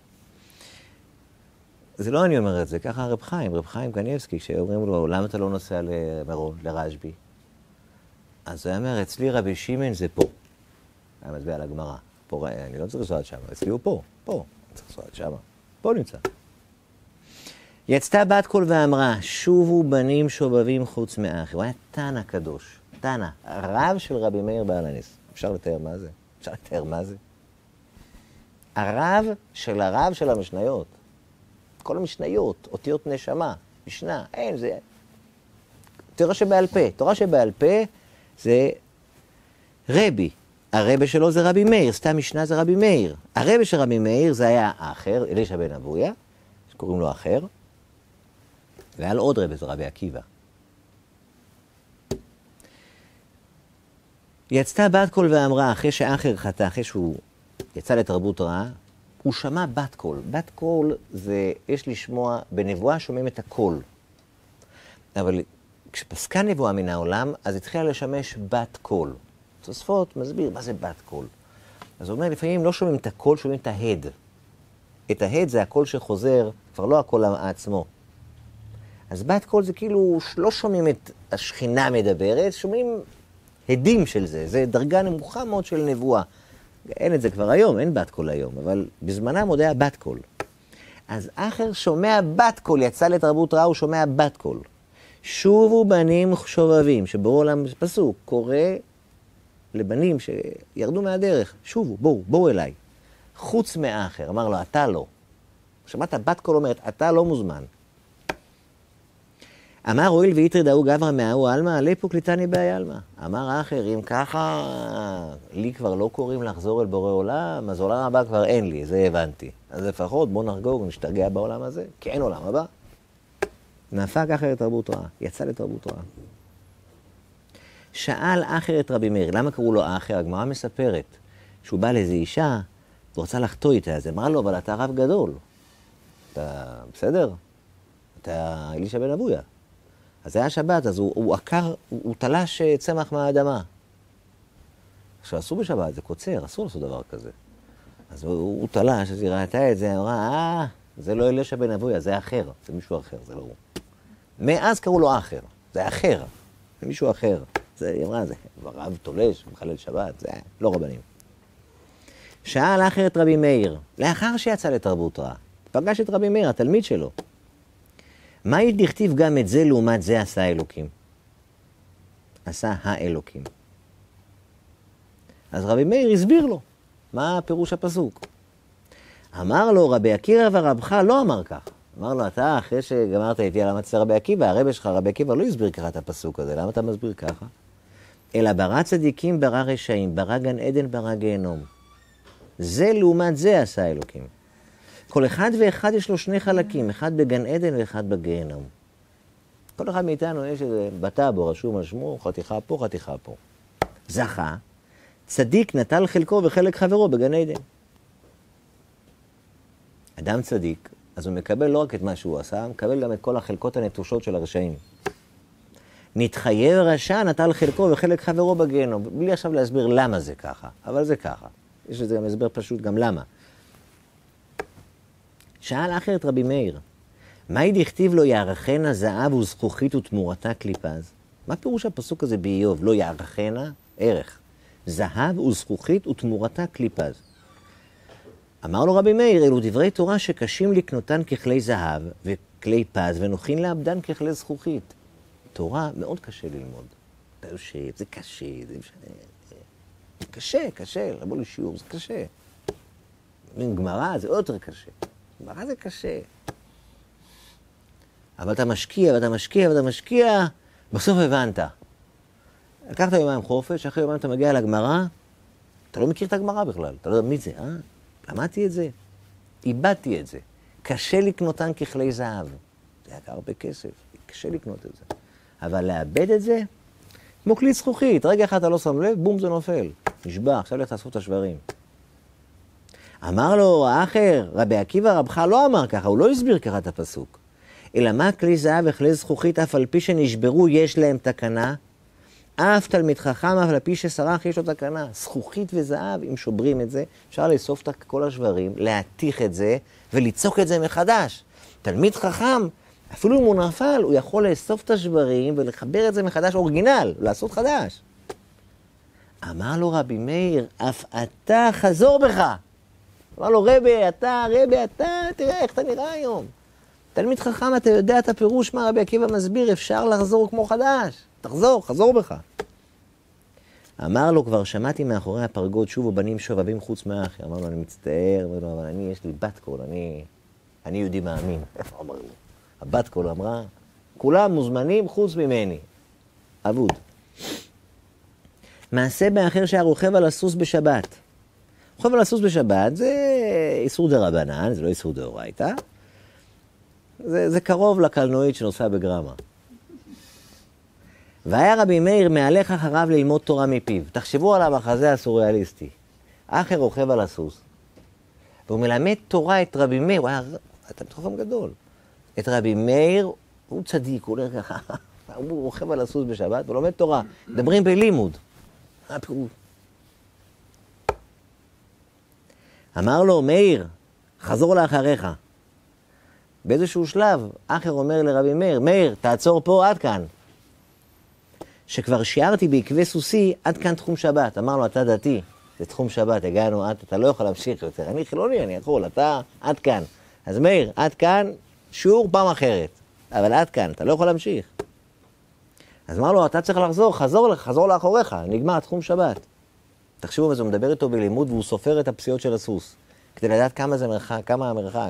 Speaker 1: זה לא אני אומר את זה, ככה רב חיים, רב חיים קניבסקי, שאומרים לו, למה אתה לא נוסע למירון, לרשב"י? אז הוא אומר, אצלי רבי שמעון זה פה. היה מצביע על הגמרא. פה, אני לא צריך לנסוע עד שם, אצלי הוא פה, פה. אני צריך לנסוע עד שם, פה נמצא. יצתה בת קול ואמרה, שובו בנים שובבים חוץ מאחי. הוא היה תנא קדוש, תנא, הרב של רבי מאיר בעל הנס. אפשר לתאר מה זה? אפשר לתאר מה זה? הרב של הרב של המשניות. כל המשניות, אותיות נשמה, משנה, אין, זה... תורה שבעל פה. תורה שבעל פה זה רבי. הרבי שלו זה רבי מאיר, סתם משנה זה רבי מאיר. הרבי של רבי מאיר זה היה האחר, אלישע בן אבויה, שקוראים לו אחר, והיה לו עוד רבי, זה רבי עקיבא. יצתה בת קול ואמרה, אחרי שאחר חטא, אחרי שהוא יצא לתרבות רעה, הוא שמע בת קול. בת קול זה, יש לשמוע, בנבואה שומעים את הקול. אבל כשפסקה נבואה מן העולם, אז התחילה לשמש בת קול. תוספות מסביר, מה זה בת קול? אז הוא אומר, לפעמים לא שומעים את הקול, שומעים את ההד. את ההד זה הקול שחוזר, כבר לא הקול עצמו. אז בת קול זה כאילו, לא שומעים את השכינה מדברת, שומעים הדים של זה. זה דרגה נמוכה מאוד של נבואה. אין את זה כבר היום, אין בת קול היום, אבל בזמנם עוד היה בת קול. אז אחר שומע בת קול, יצא לתרבות רעה, הוא שומע בת קול. שובו בנים שובבים, שבו עולם פסוק, קורא לבנים שירדו מהדרך, שובו, בואו, בואו אליי. חוץ מאחר, אמר לו, אתה לא. שמעת, בת קול אומרת, אתה לא מוזמן. אמר הואיל ויתרד ההוא גברא מההוא עלמא, ליפו קליטני בהי עלמא. אמר אחר, אם ככה, לי כבר לא קוראים לחזור אל בורא עולם, אז עולם הבא כבר אין לי, זה הבנתי. אז לפחות בוא נחגוג ונשתגע בעולם הזה, כי אין עולם הבא. נהפך אחר לתרבות רעה, יצא לתרבות רעה. שאל אחר את רבי מאיר, למה קראו לו אחר? הגמרא מספרת שהוא בא לאיזו אישה, הוא רצה לחתוא איתה, אז אמרה לו, אבל אתה רב גדול. אתה בסדר? אתה אלישע בן אבויה. אז זה היה שבת, אז הוא, הוא עקר, הוא, הוא תלש צמח מהאדמה. עכשיו, אסור בשבת, זה קוצר, אסור לעשות דבר כזה. אז הוא, הוא תלש, אז היא ראתה את זה, אמרה, אה, זה לא אלישע בן אבויה, זה אחר, זה מישהו אחר, זה לא הוא. מאז קראו לו אחר, זה אחר, זה מישהו אחר. זה, היא אמרה, זה רב תולש, מחלל שבת, זה לא רבנים. שאל אחר את רבי מאיר, לאחר שיצא לתרבות רעה, פגש את רבי מאיר, התלמיד שלו. מה דכתיב גם את זה לעומת זה עשה האלוקים? עשה האלוקים. אז רבי מאיר הסביר לו, מה פירוש הפסוק? אמר לו, רבי עקיבא ורבך לא אמר כך. אמר לו, אתה אחרי שגמרת איתי על המצא רבי עקיבא, הרבי שלך רבי עקיבא לא הסביר ככה את הפסוק הזה, למה אתה מסביר ככה? אלא ברא צדיקים ברא רשעים, ברא גן עדן ברא גיהנום. זה לעומת זה עשה האלוקים. כל אחד ואחד יש לו שני חלקים, אחד בגן עדן ואחד בגיהנום. כל אחד מאיתנו יש איזה בטאבו, רשום על שמו, חתיכה פה, חתיכה פה. זכה, צדיק נטל חלקו וחלק חברו בגן עדן. אדם צדיק, אז הוא מקבל לא רק את מה שהוא עשה, הוא מקבל גם את כל החלקות הנטושות של הרשעים. נתחייב רשע, נטל חלקו וחלק חברו בגיהנום. בלי עכשיו להסביר למה זה ככה, אבל זה ככה. יש לזה גם הסבר פשוט גם למה. שאל אחר את רבי מאיר, מהי דכתיב לו יערכנה זהב וזכוכית ותמורתה קליפז? מה פירוש הפסוק הזה באיוב? לא יערכנה, ערך. זהב וזכוכית ותמורתה קליפז. אמר לו רבי מאיר, אלו דברי תורה שקשים לקנותן ככלי זהב וכלי פז ונוחין לאבדן ככלי זכוכית. תורה מאוד קשה ללמוד. אתה יושב, זה קשה, זה משנה. קשה, קשה, לבוא לשיעור, זה קשה. גמרא זה עוד יותר קשה. גמרא זה קשה. אבל אתה משקיע, ואתה משקיע, ואתה משקיע, בסוף הבנת. לקחת יומיים חופש, אחרי יומיים אתה מגיע לגמרא, אתה לא מכיר את הגמרא בכלל, אתה לא יודע מי זה, אה? למדתי את זה, איבדתי את זה. קשה לקנותן ככלי זהב. זה יקר הרבה כסף, קשה לקנות את זה. אבל לאבד את זה, כמו כלי זכוכית, רגע אחד אתה לא שם לב, בום זה נופל. נשבע, עכשיו לך תאסוף את השברים. אמר לו האחר, רבי עקיבא רבך לא אמר ככה, הוא לא הסביר ככה את הפסוק. אלא מה כלי זהב וכלי זכוכית, אף על פי שנשברו יש להם תקנה, אף תלמיד חכם, אף על פי שסרח יש לו תקנה. זכוכית וזהב, אם שוברים את זה, אפשר לאסוף את כל השברים, להתיך את זה וליצוק את זה מחדש. תלמיד חכם, אפילו אם הוא נפל, הוא יכול לאסוף את השברים ולחבר את זה מחדש אורגינל, לעשות חדש. אמר לו רבי מאיר, אף אתה חזור בך. אמר לו, רבי, אתה, רבי, אתה, תראה איך אתה נראה היום. תלמיד חכם, אתה יודע את הפירוש מה רבי עקיבא מסביר, אפשר לחזור כמו חדש. תחזור, חזור בך. אמר לו, כבר שמעתי מאחורי הפרגוד שובו בנים שובבים חוץ מאחי. אמר לו, אני מצטער, אמר לו, אבל אני, יש לי בת קול, אני, אני יהודי מאמין. איפה אמר לו? הבת קול אמרה, כולם מוזמנים חוץ ממני. אבוד. מעשה באחר שהרוכב על הסוס בשבת. רוכב על הסוס בשבת זה איסור דרבנן, זה לא איסור דאורייתא. זה, זה קרוב לקלנועית שנוסע בגרמה. והיה רבי מאיר מהלך אחריו ללמוד תורה מפיו. תחשבו על המחזה הסוריאליסטי. אחר רוכב על הסוס, והוא מלמד תורה את רבי מאיר, הוא היה חכם גדול. את רבי מאיר, הוא צדיק, הוא הולך ככה, הוא רוכב על הסוס בשבת, והוא לומד תורה. מדברים בלימוד. מה פירוש? אמר לו, מאיר, חזור לאחריך. באיזשהו שלב, אחר אומר לרבי מאיר, מאיר, תעצור פה עד כאן. שכבר שיערתי בעקבי סוסי, עד כאן תחום שבת. אמר לו, אתה דתי, זה תחום שבת, הגענו, אתה, אתה לא יכול להמשיך יותר. אני חילוני, אני יכול, אתה עד כאן. אז מאיר, עד כאן, שיעור פעם אחרת. אבל עד כאן, אתה לא יכול להמשיך. אז אמר לו, אתה צריך לחזור, חזור, חזור לאחוריך, נגמר תחום שבת. תחשבו, אז הוא מדבר איתו בלימוד, והוא סופר את הפסיעות של הסוס, כדי לדעת כמה זה מרחק, כמה המרחק.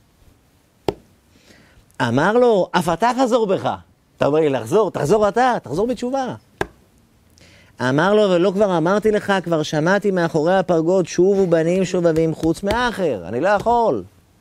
Speaker 1: אמר לו, אף אתה חזור בך. אתה אומר לי, לחזור, תחזור אתה, תחזור בתשובה. אמר לו, ולא כבר אמרתי לך, כבר שמעתי מאחורי הפרגוד, שובו בנים שובבים חוץ מאחר, אני לא יכול.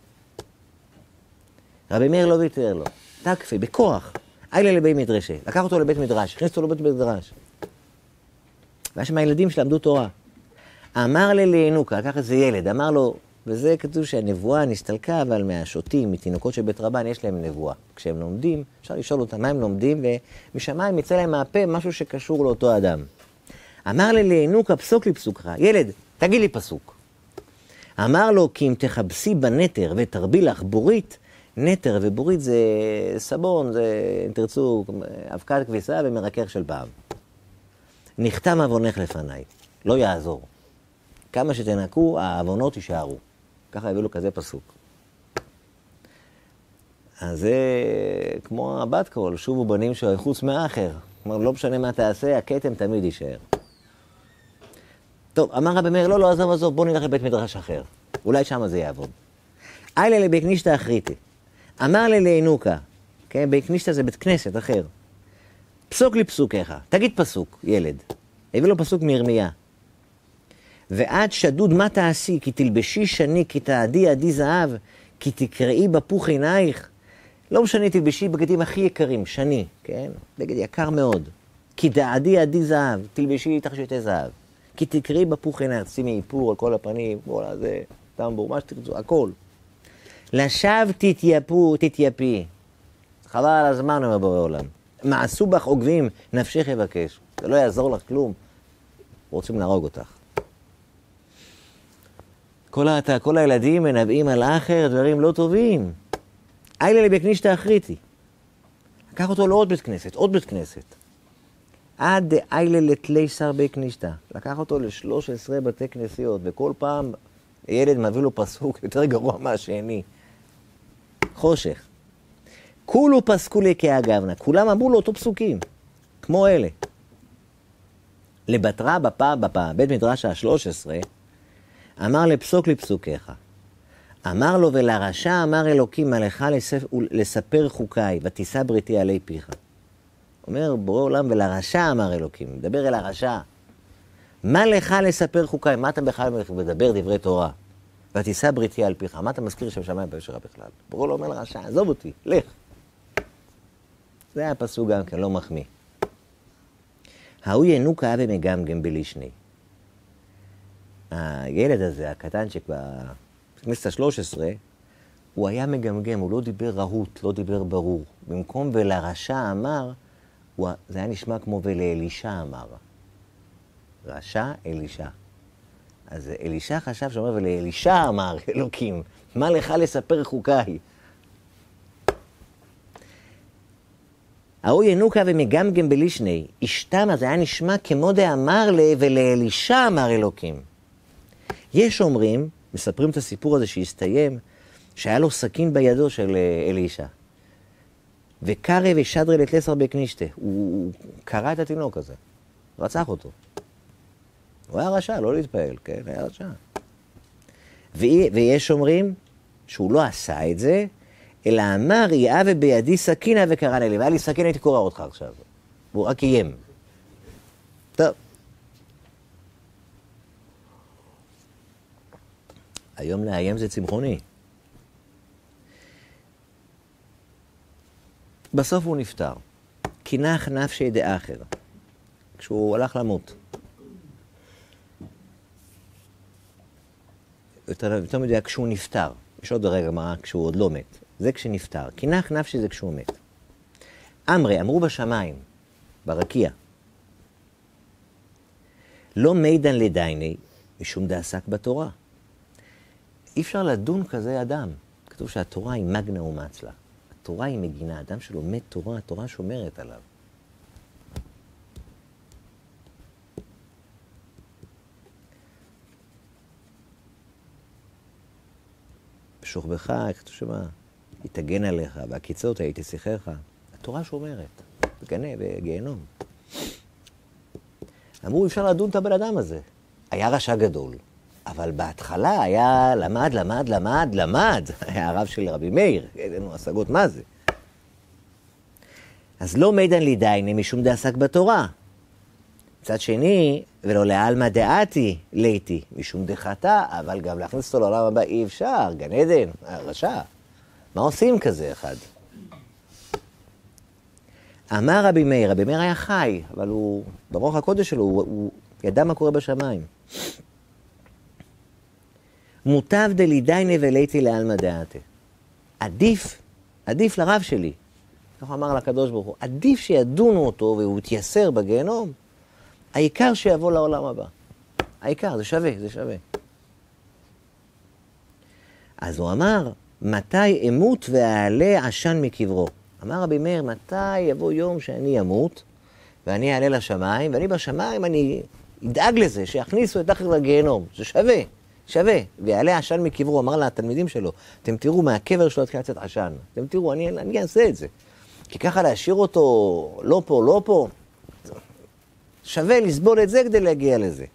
Speaker 1: רבי מאיר לא ויתר לו, תקפי, בכוח, איילה לבית מדרשה, לקח אותו לבית מדרש, הכניס אותו לבית מדרש. והיה שם הילדים שלמדו תורה. אמר ללענוקה, לקח איזה ילד, אמר לו, וזה כתוב שהנבואה נסתלקה, אבל מהשוטים, מתינוקות של בית רבן, יש להם נבואה. כשהם לומדים, אפשר לשאול אותם מה הם לומדים, ומשמיים יצא להם מהפה משהו שקשור לאותו אדם. אמר ללענוקה, פסוק לי פסוקך, ילד, תגיד לי פסוק. אמר לו, כי אם תחבסי בנטר ותרבי לך בורית, נטר ובורית זה סבון, זה, אם תרצו, אבקת כביסה ומרקר של פעם. נחתם עוונך לפניי, לא יעזור. כמה שתנקו, העוונות יישארו. ככה הביא לו כזה פסוק. אז זה כמו הבת קול, שובו בנים שואל חוץ מאחר. כלומר, לא משנה מה תעשה, הכתם תמיד יישאר. טוב, אמר רבי מאיר, לא, לא, עזוב, עזוב, בוא נלך לבית מדרש אחר. אולי שם זה יעבוד. איילה לבית כנישתא אחריתי. אמר ללענוקה, כן, בית כנישתא זה בית כנסת אחר. פסוק לי פסוקיך, תגיד פסוק, ילד. הביא לו פסוק מירמיה. ועד שדוד מה תעשי, כי תלבשי שני, כי תעדי עדי זהב, כי תקראי בפוך עינייך. לא משנה, תלבשי בגדים הכי יקרים, שני, כן? בגד יקר מאוד. כי תעדי עדי זהב, תלבשי תכשיטי זהב. כי תקראי בפוך עינייך, שימי איפור על כל הפנים, כל הזה, טמבור, מה שתרצו, הכל. לשווא תתייפו, תתייפי. חבל על הזמן, אומר בורא עולם. מעשו בך עוגבים, נפשך יבקש. זה לא יעזור לך כלום. רוצים להרוג אותך. כל, ה, כל הילדים מנבאים על אחר, דברים לא טובים. איילה לבית כנישתא אחריתי. לקח אותו לעוד בית כנסת, עוד בית כנסת. עד איילה לתלי שר בית כנישתא. לקח אותו ל-שלוש עשרה בתי כנסיות, וכל פעם ילד מביא לו פסוק יותר גרוע מהשני. חושך. כולו פסקו לי כאגבנה, כולם אמרו לו אותו פסוקים, כמו אלה. לבטרה בפה, בפה, בית מדרש ה-שלוש עשרה, אמר לפסוק לפסוקיך. אמר לו, ולרשע אמר אלוקים, עליך לספר חוקיי, ותישא בריתי עלי פיך. אומר בורא עולם, ולרשע אמר אלוקים, מדבר אל הרשע. מה לך לספר חוקיי? מה אתה בכלל מדבר דברי תורה? ותישא בריתי על פיך. מה אתה מזכיר שם שמיים בישרה בכלל? בורא עולם אומר לרשע, עזוב אותי, לך. זה היה פסוק גם כן, לא מחמיא. ההוא ינוקה היה ומגמגם בלישני. הילד הזה, הקטנצ'ק בכנסת ה-שלוש עשרה, הוא היה מגמגם, הוא לא דיבר רהוט, לא דיבר ברור. במקום ולרשע אמר, הוא, זה היה נשמע כמו ולאלישע אמר. רשע, אלישע. אז אלישע חשב שאומר, ולאלישע אמר, אלוקים, מה לך לספר חוקיי? ההוא ינוקה ומגמגם בלישני, אשתמה, זה היה נשמע כמו דאמר לה, ולאלישע אמר אלוקים. יש אומרים, מספרים את הסיפור הזה שהסתיים, שהיה לו סכין בידו של אלישע. וקרא ושדרה לתלסר בקנישתה. הוא קרא את התינוק הזה. רצח אותו. הוא היה רשע, לא להתפעל, כן? היה רשע. ויש אומרים שהוא לא עשה את זה, אלא אמר, יאה ובידי סכינה וקרא לי. והיה לי סכין, הייתי קורא אותך עכשיו. והוא רק איים. טוב. היום לאיים זה צמחוני. בסוף הוא נפטר. קינח נפשי דאחר. כשהוא הלך למות. יותר, יותר מדויק, כשהוא נפטר. יש עוד רגע מה, כשהוא עוד לא מת. זה כשנפטר. קינח נפשי זה כשהוא מת. אמרי, אמרו בשמיים, ברקיע. לא מידן לדייני, משום דעסק בתורה. אי אפשר לדון כזה אדם. כתוב שהתורה היא מגנה ומצלה. התורה היא מגינה. אדם שלומד תורה, התורה שומרת עליו. תחשוך בך, כתוב שמה, היא תגן עליך, והקיצות הייתי שיחך. התורה שומרת, בגנה, בגיהנום. אמרו, אפשר לדון את הבן אדם הזה. היה רשע גדול, אבל בהתחלה היה למד, למד, למד, למד. היה הרב של רבי מאיר, אין לנו השגות מה זה. אז לא מידן לי דייני משום דעסק בתורה. מצד שני, ולא לעלמא דעתי ליתי, משום דחתה, אבל גם להכניס אותו לעולם הבא אי אפשר, גן עדן, רשע. מה עושים כזה אחד? אמר רבי מאיר, רבי מאיר היה חי, אבל הוא, ברוח הקודש שלו, הוא, הוא ידע מה קורה בשמיים. מוטב דלי דייני וליתי לעלמא דעתי. עדיף, עדיף לרב שלי. כך אמר לקדוש ברוך הוא, עדיף שידונו אותו והוא יתייסר בגיהנום, העיקר שיבוא לעולם הבא. העיקר, זה שווה, זה שווה. אז הוא אמר, מתי אמות ואעלה עשן מקברו? אמר רבי מאיר, מתי יבוא יום שאני אמות, ואני אעלה לשמיים, ואני בשמיים, אני אדאג לזה, שיכניסו את אחר לגיהנום. זה שווה, שווה. ויעלה עשן מקברו, אמר לתלמידים שלו, אתם תראו מהקבר שלו התחיל לצאת עשן. אתם תראו, אני, אני אעשה את זה. כי ככה להשאיר אותו לא פה, לא פה, שווה לסבול את זה כדי להגיע לזה.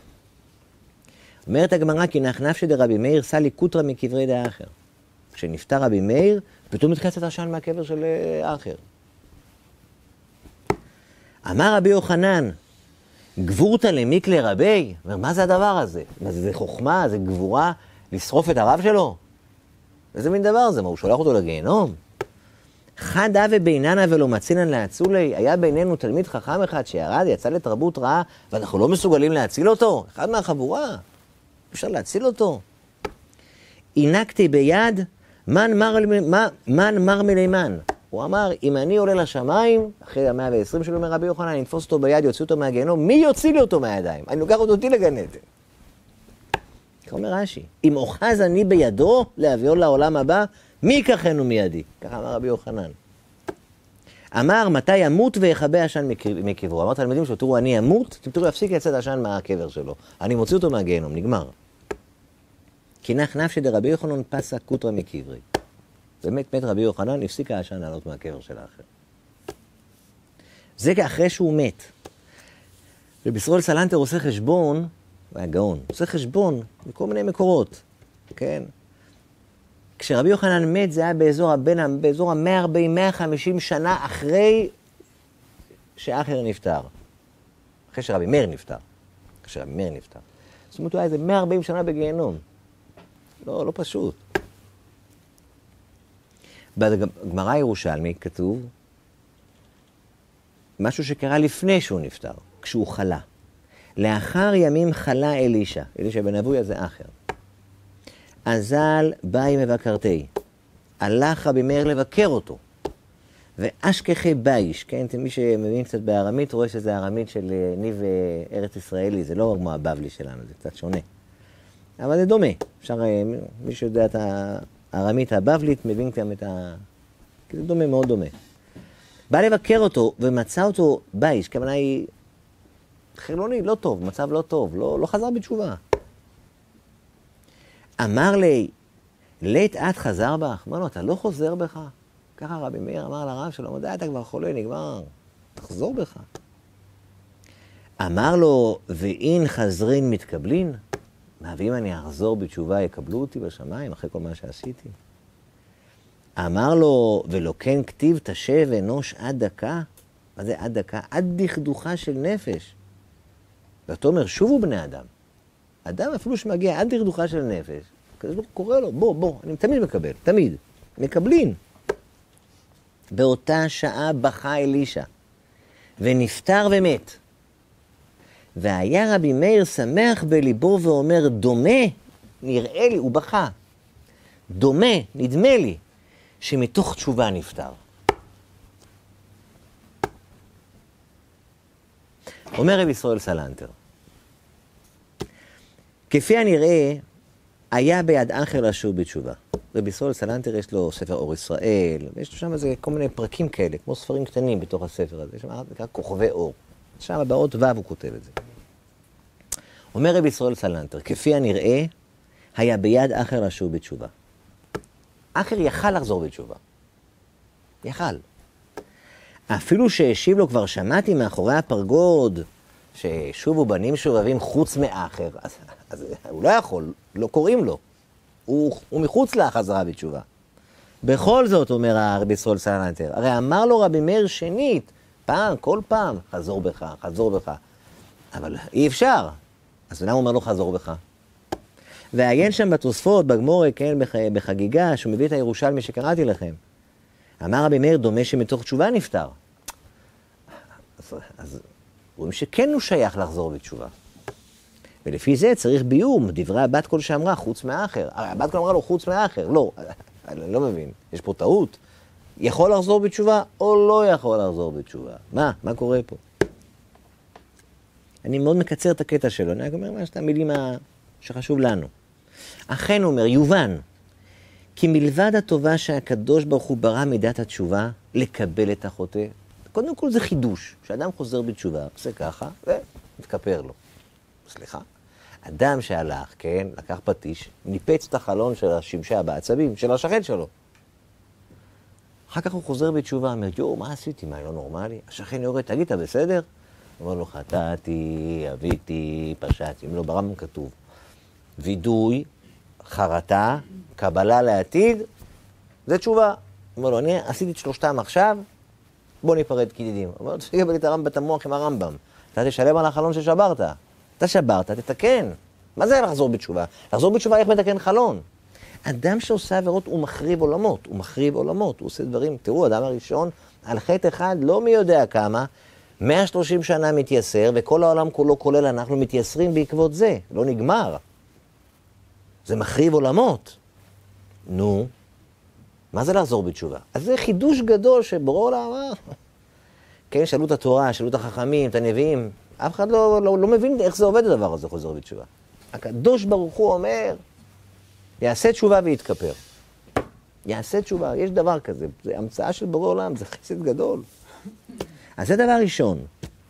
Speaker 1: אומרת הגמרא, כי נחנף שדרבי מאיר סלי קוטרה מקברי דאחר. כשנפטר רבי מאיר, פתאום התחיל לצאת עשן מהקבר של האחר. אמר רבי יוחנן, גבורתא למיקלי רבי? אומר, מה זה הדבר הזה? מה זה, זה חוכמה, זה גבורה לשרוף את הרב שלו? איזה מין דבר זה? מה, הוא שולח אותו לגיהנום? חדה וביננה ולא מצינן להצולי, היה בינינו תלמיד חכם אחד שירד, יצא לתרבות רעה, ואנחנו לא מסוגלים להציל אותו? אחד מהחבורה, אפשר להציל אותו. עינקתי ביד, מן מר, מן מר מלימן. הוא אמר, אם אני עולה לשמיים, אחרי המאה ועשרים שלו מרבי יוחנן, אני נתפוס אותו ביד, יוציא אותו מהגיהנום, מי יוציא לי אותו מהידיים? אני לוקח אותי לגן עדן. כך אומר רש"י, אם אוחז אני בידו להביאו לעולם הבא, מי ייקחנו מידי? ככה אמר רבי יוחנן. אמר, מתי ימות ויכבה עשן מקברו? אמר תלמידים שלו, תראו, אני אמות, אתם תראו, יפסיק לצאת עשן מהקבר שלו. אני מוציא אותו מהגיהנום, נגמר. כי נח נפשי דרבי יוחנן פסק קוטרה מקברי. באמת מת רבי יוחנן, הפסיק העשן לעלות מהקבר של האחר. זה אחרי שהוא מת. רבי ישראל סלנטר עושה חשבון, הוא היה גאון, עושה חשבון מכל מיני מקורות, כן? כשרבי יוחנן מת זה היה באזור הבין, באזור ה-מאה ארבעים מאה וחמישים שנה אחרי שאחר נפטר. אחרי שרבי מאיר נפטר. אחרי שרבי מאיר נפטר. זאת אומרת, הוא היה איזה מאה וארבעים שנה בגיהנום. לא, לא פשוט. בגמרא הירושלמית כתוב משהו שקרה לפני שהוא נפטר, כשהוא חלה. לאחר ימים חלה אלישע. אלישע בן אבויה זה אחר. אזל באי מבקרתי. הלך רבי מאיר לבקר אותו. ואשכחי בייש, כן? מי שמבין קצת בארמית רואה שזה ארמית של ניב ארץ ישראלי, זה לא כמו הבבלי שלנו, זה קצת שונה. אבל זה דומה. אפשר, מי שיודע את הארמית הבבלית, מבין גם את ה... כי זה דומה, מאוד דומה. בא לבקר אותו ומצא אותו בייש, כוונה היא חילוני, לא טוב, מצב לא טוב, לא, לא חזר בתשובה. אמר לי, לית את חזר בך? אמר לו, אתה לא חוזר בך? ככה רבי מאיר אמר לרב שלו, מדי, אתה כבר חולה, נגמר, תחזור בך. אמר לו, ואין חזרין מתקבלין? מה, ואם אני אחזור בתשובה, יקבלו אותי בשמיים אחרי כל מה שעשיתי? אמר לו, ולא כן כתיב תשב אנוש עד דקה? מה זה עד דקה? עד דכדוכה של נפש. ואתה אומר, שובו בני אדם. אדם אפילו שמגיע עד דכדוכה של נפש, כזה קורא לו, בוא, בוא, אני תמיד מקבל, תמיד. מקבלין. באותה שעה בכה אלישע, ונפטר ומת. והיה רבי מאיר שמח בליבו ואומר, דומה, נראה לי, הוא בכה, דומה, נדמה לי, שמתוך תשובה נפטר. אומר רבי ישראל סלנטר, כפי הנראה, היה ביד אחר לשוב בתשובה. רבי ישראל סלנטר יש לו ספר אור ישראל, ויש לו שם איזה כל מיני פרקים כאלה, כמו ספרים קטנים בתוך הספר הזה, יש שם נקרא כוכבי אור. שם באות ו' הוא כותב את זה. אומר רבי ישראל סלנטר, כפי הנראה, היה ביד אחר לשוב בתשובה. אחר יכל לחזור בתשובה. יכל. אפילו שהשיב לו כבר שמעתי מאחורי הפרגוד, ששובו בנים שובבים חוץ מאחר, אז, אז הוא לא יכול, לא קוראים לו. הוא, הוא מחוץ לחזרה בתשובה. בכל זאת, אומר הרבי ישראל סלנטר, הרי אמר לו רבי מאיר שנית, פעם, כל פעם, חזור בך, חזור בך. אבל אי אפשר. אז למה הוא אומר לו חזור בך? ועיין שם בתוספות, בגמורה, כן, בח, בחגיגה, שהוא מביא את הירושלמי שקראתי לכם. אמר רבי מאיר, דומה שמתוך תשובה נפטר. אז, אז רואים שכן הוא שייך לחזור בתשובה. ולפי זה צריך ביום, דברי הבת קול שאמרה, חוץ מאחר. הרי הבת קול אמרה לו, חוץ מאחר. לא, אני לא מבין. יש פה טעות. יכול לחזור בתשובה או לא יכול לחזור בתשובה? מה? מה קורה פה? אני מאוד מקצר את הקטע שלו. אני אומר מה שאתה המילים שחשוב לנו. אכן הוא אומר, יובן, כי מלבד הטובה שהקדוש ברוך הוא ברא מידת התשובה, לקבל את החוטא, קודם כל זה חידוש, שאדם חוזר בתשובה, עושה ככה, ומתכפר לו. סליחה. אדם שהלך, כן, לקח פטיש, ניפץ את החלון של השמשה בעצבים, של השכן שלו. אחר כך הוא חוזר בתשובה, אומר, יו, מה עשיתי? מה, לא נורמלי? השכן יורד, תגיד, אתה בסדר? הוא אומר לו, חטאתי, אביתי, פשעתי. אם לא, ברמב"ם כתוב. וידוי, חרטה, קבלה לעתיד, זה תשובה. הוא אומר לו, אני עשיתי את שלושתם עכשיו, בוא ניפרד כידידים. הוא אומר לו, תשגע לי את הרמב"ם, את המוח עם הרמב"ם. אתה תשלם על החלון ששברת. אתה שברת, תתקן. מה זה לחזור בתשובה? לחזור בתשובה, איך מתקן חלון? אדם שעושה עבירות הוא מחריב עולמות, הוא מחריב עולמות, הוא עושה דברים. תראו, אדם הראשון, על חטא אחד, לא מי יודע כמה, מאה ושלושים שנה מתייסר, וכל העולם כולו כולל אנחנו מתייסרים בעקבות זה. לא נגמר. זה מחריב עולמות. נו, מה זה לחזור בתשובה? אז זה חידוש גדול שבורא עולם, כן, שאלו את התורה, שאלו את החכמים, את הנביאים, אף אחד לא, לא, לא מבין איך זה עובד הדבר הזה, חוזר בתשובה. הקדוש ברוך הוא אומר, יעשה תשובה ויתכפר. יעשה תשובה, יש דבר כזה, זה המצאה של בורא עולם, זה חסד גדול. אז זה דבר ראשון.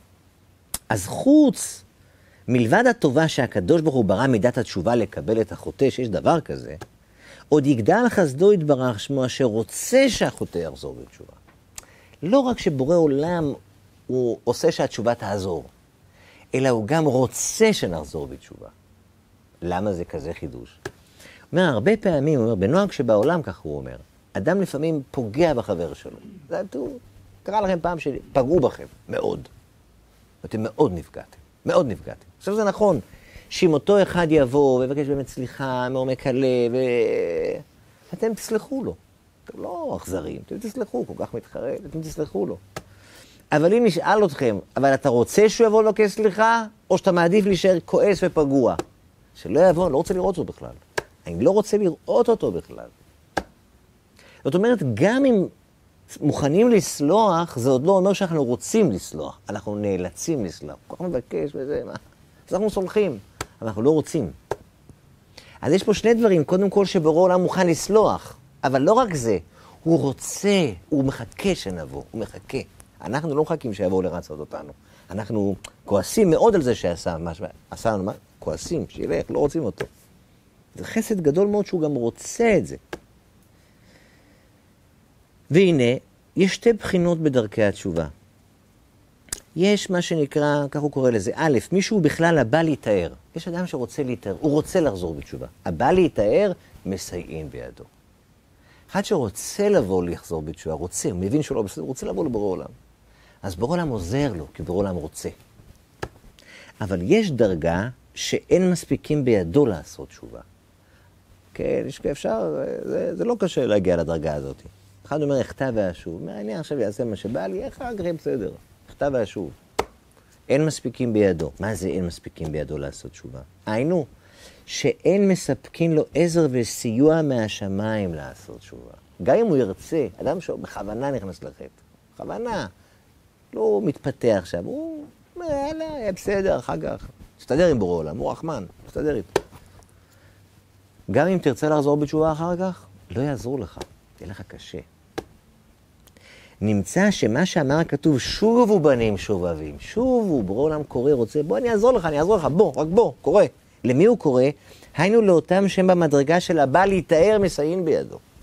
Speaker 1: אז חוץ, מלבד הטובה שהקדוש ברוך הוא ברא מידת התשובה לקבל את החוטא, שיש דבר כזה, עוד יגדל חסדו יתברך שמו אשר רוצה שהחוטא יחזור בתשובה. לא רק שבורא עולם הוא עושה שהתשובה תעזור, אלא הוא גם רוצה שנחזור בתשובה. למה זה כזה חידוש? הוא אומר, הרבה פעמים, הוא אומר, בנוהג שבעולם, כך הוא אומר, אדם לפעמים פוגע בחבר שלו. זה תראו, קרה לכם פעם שפגעו בכם, מאוד. ואתם מאוד נפגעתם, מאוד נפגעתם. עכשיו זה נכון, שאם אותו אחד יבוא ויבקש באמת סליחה מעומק הלב, ואתם תסלחו לו. אתם לא אכזרים, אתם תסלחו, כל כך מתחרט, אתם תסלחו לו. אבל אם נשאל אתכם, אבל אתה רוצה שהוא יבוא לבקש סליחה, או שאתה מעדיף להישאר כועס ופגוע? שלא יבוא, אני לא רוצה לראות אותו בכלל. אני לא רוצה לראות אותו בכלל. זאת אומרת, גם אם מוכנים לסלוח, זה עוד לא אומר שאנחנו רוצים לסלוח. אנחנו נאלצים לסלוח. כל כך מבקש וזה, מה? אז אנחנו סולחים, אבל אנחנו לא רוצים. אז יש פה שני דברים. קודם כל שבורא עולם מוכן לסלוח, אבל לא רק זה. הוא רוצה, הוא מחכה שנבוא, הוא מחכה. אנחנו לא מחכים שיבואו לרצות אותנו. אנחנו כועסים מאוד על זה שעשה משהו, עשה לנו מה? כועסים, שילך, לא רוצים אותו. זה חסד גדול מאוד שהוא גם רוצה את זה. והנה, יש שתי בחינות בדרכי התשובה. יש מה שנקרא, כך הוא קורא לזה, א', מישהו בכלל הבא להתאר. יש אדם שרוצה להתאר, הוא רוצה לחזור בתשובה. הבא להתאר, מסייעים בידו. אחד שרוצה לבוא לחזור בתשובה, רוצה, הוא מבין שהוא לא בסדר, הוא רוצה לבוא לבורא עולם. אז בורא עולם עוזר לו, כי בורא עולם רוצה. אבל יש דרגה שאין מספיקים בידו לעשות תשובה. כן, יש כאפשר, זה, זה לא קשה להגיע לדרגה הזאת. אחד אומר, אכתב ואשוב. אני עכשיו אעשה מה שבא לי, איך אגרם בסדר? אכתב ואשוב. אין מספיקים בידו. מה זה אין מספיקים בידו לעשות תשובה? היינו, שאין מספקים לו עזר וסיוע מהשמיים לעשות תשובה. גם אם הוא ירצה, אדם שבכוונה נכנס לחטא, בכוונה, לא מתפתח עכשיו, הוא אומר, יאללה, היה בסדר, אחר כך. תסתדר עם בורא עולם, הוא רחמן, תסתדר איתו. גם אם תרצה לחזור בתשובה אחר כך, לא יעזור לך, יהיה לך קשה. נמצא שמה שאמר הכתוב, שובו בנים שובבים, שובו, בורא עולם קורא, רוצה, בוא אני אעזור לך, אני אעזור לך, בוא, רק בוא, קורא. למי הוא קורא? היינו לאותם שהם במדרגה של הבא להתאר מסייעים בידו.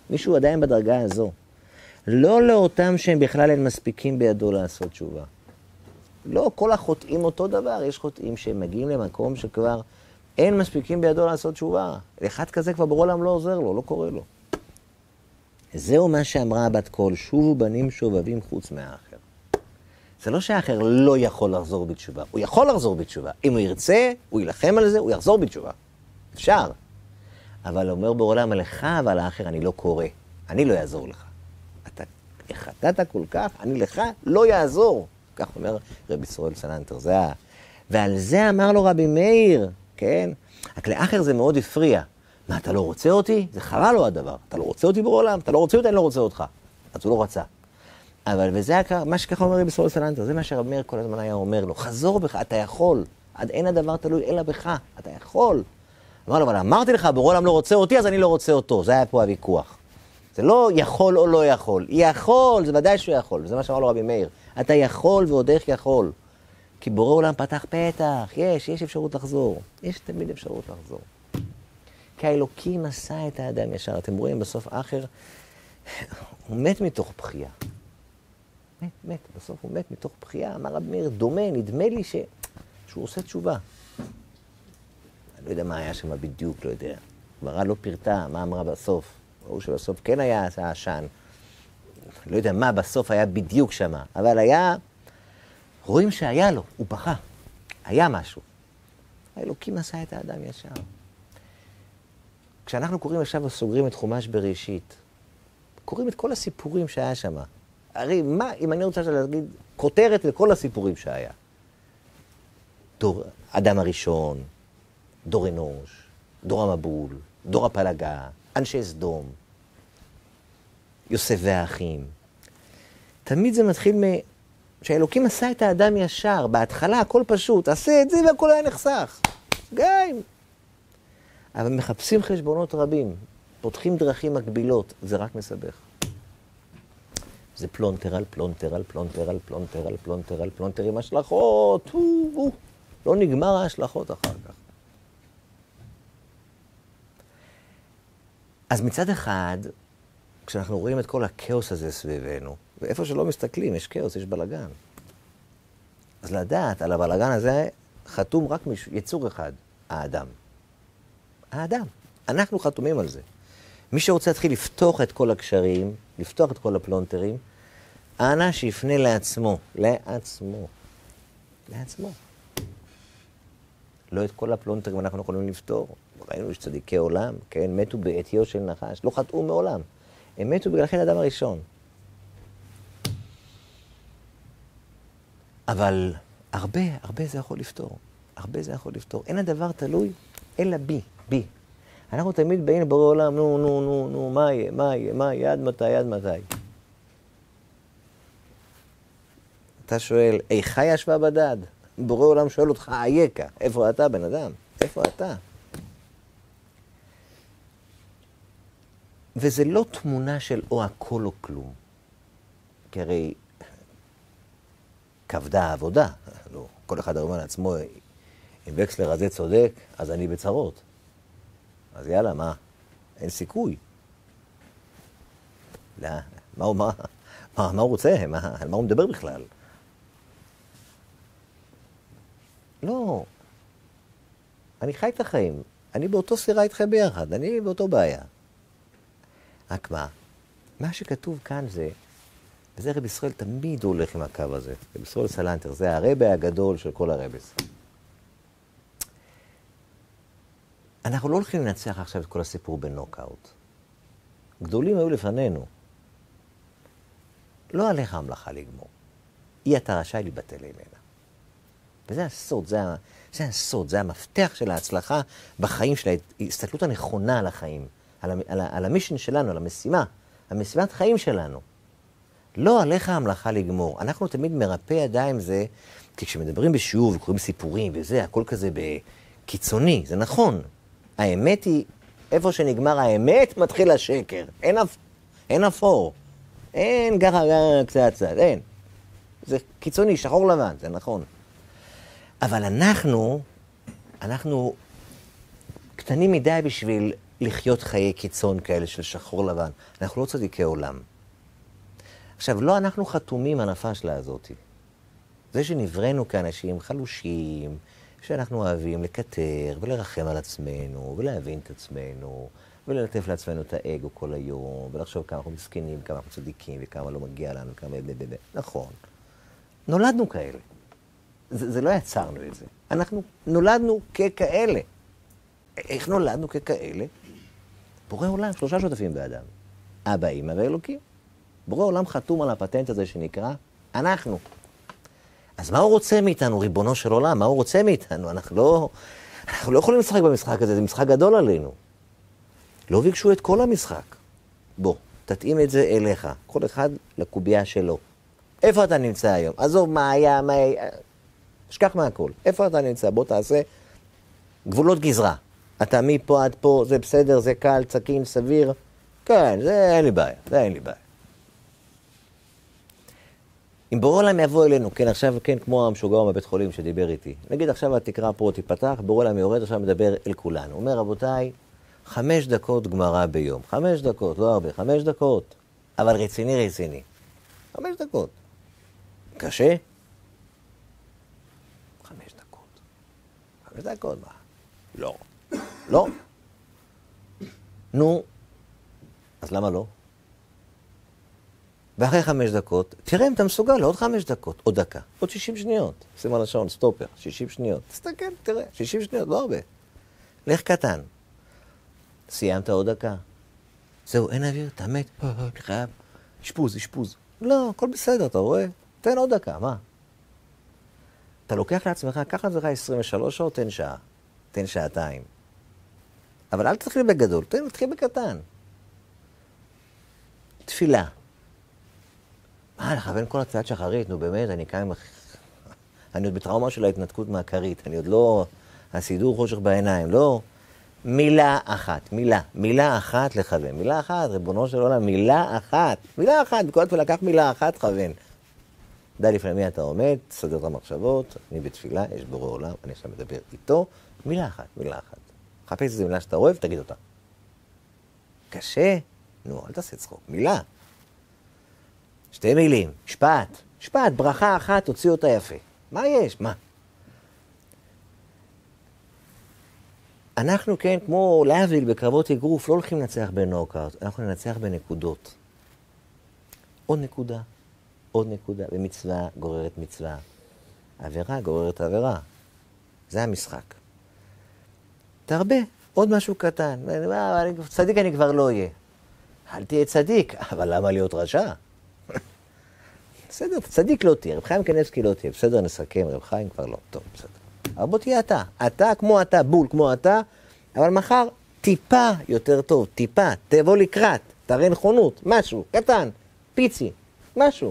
Speaker 1: מישהו עדיין בדרגה הזו. לא לאותם שהם בכלל אין מספיקים בידו לעשות תשובה. לא כל החוטאים אותו דבר, יש חוטאים שהם מגיעים למקום שכבר אין מספיקים בידו לעשות תשובה. אחד כזה כבר ברור להם לא עוזר לו, לא קורה לו. זהו מה שאמרה בת קול, שובו בנים שובבים חוץ מהאחר. זה לא שהאחר לא יכול לחזור בתשובה, הוא יכול לחזור בתשובה. אם הוא ירצה, הוא ילחם על זה, הוא יחזור בתשובה. אפשר. אבל אומר בעולם עליך, אבל האחר אני לא קורא. אני לא יעזור לך. אתה החטאת כל כך, אני לך לא יעזור. כך אומר רבי ישראל סלנטר. זה ה... ועל זה אמר לו רבי מאיר, כן? רק לאחר זה מאוד הפריע. מה, אתה לא רוצה אותי? זה חרה לו הדבר. אתה לא רוצה אותי בעולם? אתה לא רוצה אותי? אני לא רוצה אותך. אז הוא לא רצה. אבל וזה מה שככה אומר רבי ישראל סלנטר. זה מה שרבי מאיר כל הזמן היה אומר לו. חזור בך, אתה יכול. עד אין הדבר תלוי אלא בך. אתה יכול. אמר לו, אבל אמרתי לך, בעולם לא רוצה אותי, אז אני לא רוצה אותו. זה היה פה הוויכוח. זה לא יכול או לא יכול. יכול, זה ודאי שהוא יכול. זה מה שאמר לו רבי מאיר. אתה יכול ועוד איך יכול. כי בורא עולם פתח פתח. יש, יש אפשרות לחזור. יש תמיד אפשרות לחזור. כי האלוקים עשה את האדם ישר. אתם רואים בסוף אחר, הוא מת מתוך בחייה. מת, מת. בסוף הוא מת מתוך בחייה. אמר רבי מאיר, דומה, נדמה לי ש... שהוא עושה תשובה. אני לא יודע מה היה שם בדיוק, לא יודע. גמרא לא פירטה, מה אמרה בסוף. ראו שבסוף כן היה העשן. לא יודע מה בסוף היה בדיוק שם. אבל היה... רואים שהיה לו, הוא בכה. היה משהו. האלוקים עשה את האדם ישר. כשאנחנו קוראים עכשיו וסוגרים את חומש בראשית, קוראים את כל הסיפורים שהיה שם. הרי מה, אם אני רוצה להגיד, כותרת לכל הסיפורים שהיה. דור, אדם הראשון, דור אנוש, דור המבול, דור הפלגה, אנשי סדום, יוסף והאחים. תמיד זה מתחיל מ... שהאלוקים עשה את האדם ישר, בהתחלה הכל פשוט, עשה את זה והכל היה נחסך. גם. אבל מחפשים חשבונות רבים, פותחים דרכים מקבילות, זה רק מסבך. זה פלונטר על פלונטר על פלונטר על פלונטר על פלונטר על פלונטר עם השלכות, הוא, הוא. לא נגמר ההשלכות אחר כך. אז מצד אחד, כשאנחנו רואים את כל הכאוס הזה סביבנו, ואיפה שלא מסתכלים, יש כאוס, יש בלגן. אז לדעת על הבלגן הזה חתום רק מישהו, יצור אחד, האדם. האדם. אנחנו חתומים על זה. מי שרוצה להתחיל לפתוח את כל הקשרים, לפתוח את כל הפלונטרים, אנא שיפנה לעצמו, לעצמו, לעצמו. לא את כל הפלונטרים אנחנו יכולים לפתור. ראינו שצדיקי עולם, כן, מתו בעטיו של נחש, לא חטאו מעולם. הם מתו בגלל חטא האדם הראשון. אבל הרבה, הרבה זה יכול לפתור. הרבה זה יכול לפתור. אין הדבר תלוי, אלא בי, בי. אנחנו תמיד באים לבורא עולם, נו, נו, נו, נו, מה יהיה, מה יהיה, מה יהיה, עד מתי, עד מתי. אתה שואל, איכה ישבה בדד? בורא עולם שואל אותך, אייכה, איפה אתה, בן אדם? איפה אתה? וזה לא תמונה של או הכל או כלום. כי הרי כבדה העבודה. לא, כל אחד אומר לעצמו, אם וקסלר הזה צודק, אז אני בצרות. אז יאללה, מה? אין סיכוי. לא, מה הוא, מה, מה, מה הוא רוצה? מה, על מה הוא מדבר בכלל? לא. אני חי את החיים. אני באותו סירה איתכם ביחד. אני באותו בעיה. רק מה? מה שכתוב כאן זה, וזה רבי ישראל תמיד הולך עם הקו הזה. רבי ישראל סלנטר, זה הרבי הגדול של כל הרבס. אנחנו לא הולכים לנצח עכשיו את כל הסיפור בנוקאוט. גדולים היו לפנינו. לא עליך המלאכה לגמור. אי אתה רשאי להיבטל ממנה. וזה הסוד, זה, זה הסוד, זה המפתח של ההצלחה בחיים, של ההסתכלות הנכונה על החיים, על, על, על המישן שלנו, על המשימה, המשימת חיים שלנו. לא עליך המלאכה לגמור. אנחנו תמיד מרפא ידיים זה, כי כשמדברים בשיעור וקוראים סיפורים וזה, הכל כזה בקיצוני, זה נכון. האמת היא, איפה שנגמר האמת, מתחיל השקר. אין, אפ... אין אפור. אין גרה גרה קצת קצת, אין. זה קיצוני, שחור לבן, זה נכון. אבל אנחנו, אנחנו קטנים מדי בשביל לחיות חיי קיצון כאלה של שחור לבן. אנחנו לא צדיקי עולם. עכשיו, לא אנחנו חתומים על הפשלה הזאת. זה שנבראנו כאנשים חלושים, שאנחנו אוהבים לקטר ולרחם על עצמנו, ולהבין את עצמנו, וללטף לעצמנו את האגו כל היום, ולחשוב כמה אנחנו מסכנים, כמה אנחנו צדיקים, וכמה לא מגיע לנו, כמה... נכון. נולדנו כאלה. זה, זה לא יצרנו את זה. אנחנו נולדנו ככאלה. איך נולדנו ככאלה? בורא עולם, שלושה שותפים באדם. אבא, אמא ואלוקים. בורא עולם חתום על הפטנט הזה שנקרא אנחנו. אז מה הוא רוצה מאיתנו, ריבונו של עולם? מה הוא רוצה מאיתנו? אנחנו לא, אנחנו לא יכולים לשחק במשחק הזה, זה משחק גדול עלינו. לא ביקשו את כל המשחק. בוא, תתאים את זה אליך. כל אחד לקובייה שלו. איפה אתה נמצא היום? עזוב מה היה, מה היה... שכח מהכל. איפה אתה נמצא? בוא תעשה גבולות גזרה. אתה מפה עד פה, זה בסדר, זה קל, צקין, סביר. כן, זה אין לי בעיה, זה אין לי בעיה. אם בורא עולם יבוא אלינו, כן, עכשיו, כן, כמו המשוגע בבית חולים שדיבר איתי. נגיד עכשיו התקרה פה תיפתח, בורא עולם יורד, עכשיו מדבר אל כולנו. הוא אומר, רבותיי, חמש דקות גמרא ביום. חמש דקות, לא הרבה, חמש דקות. אבל רציני רציני. חמש דקות. קשה? חמש דקות. חמש דקות, מה? לא. לא? נו, אז למה לא? ואחרי חמש דקות, תראה אם אתה מסוגל לעוד חמש דקות, עוד דקה, עוד שישים שניות. שים על השעון, סטופר, שישים שניות. תסתכל, תראה, שישים שניות, לא הרבה. לך קטן. סיימת עוד דקה. זהו, אין אוויר, אתה מת, אני חייב. אשפוז, אשפוז. לא, הכל בסדר, אתה רואה? תן עוד דקה, מה? אתה לוקח לעצמך, קח לעצמך עשרים ושלוש שעות, תן שעה. תן שעתיים. אבל אל תתחיל בגדול, תן, תתחיל בקטן. תפילה. מה, לכוון כל התפילת שחרית, נו באמת, אני קיים... אני עוד בטראומה של ההתנתקות מהכרית, אני עוד לא... הסידור חושך בעיניים, לא... מילה אחת, מילה, מילה אחת לכוון, מילה אחת, ריבונו של עולם, מילה אחת, מילה אחת, בכל התפילה, לקח מילה אחת, כוון. די לפני מי אתה עומד, תסדר את המחשבות, אני בתפילה, יש בורא עולם, אני עכשיו מדבר איתו, מילה אחת, מילה אחת. חפש איזו מילה שאתה אוהב, תגיד אותה. קשה? נו, אל תעשה צחוק, מילה. שתי מילים, משפט, משפט, ברכה אחת, תוציא אותה יפה. מה יש? מה? אנחנו כן, כמו להבדיל בקרבות אגרוף, לא הולכים לנצח בנוקאוט, אנחנו ננצח בנקודות. עוד נקודה, עוד נקודה, ומצווה גוררת מצווה. עבירה גוררת עבירה. זה המשחק. תרבה, עוד משהו קטן. צדיק אני כבר לא אהיה. אל תהיה צדיק, אבל למה להיות רשע? בסדר, צדיק לא תהיה, רב חיים קניבסקי לא תהיה. בסדר, נסכם, רב חיים כבר לא. טוב, בסדר. אבל בוא תהיה אתה. אתה כמו אתה, בול כמו אתה, אבל מחר טיפה יותר טוב, טיפה, תבוא לקראת, תראה נכונות, משהו, קטן, פיצי, משהו.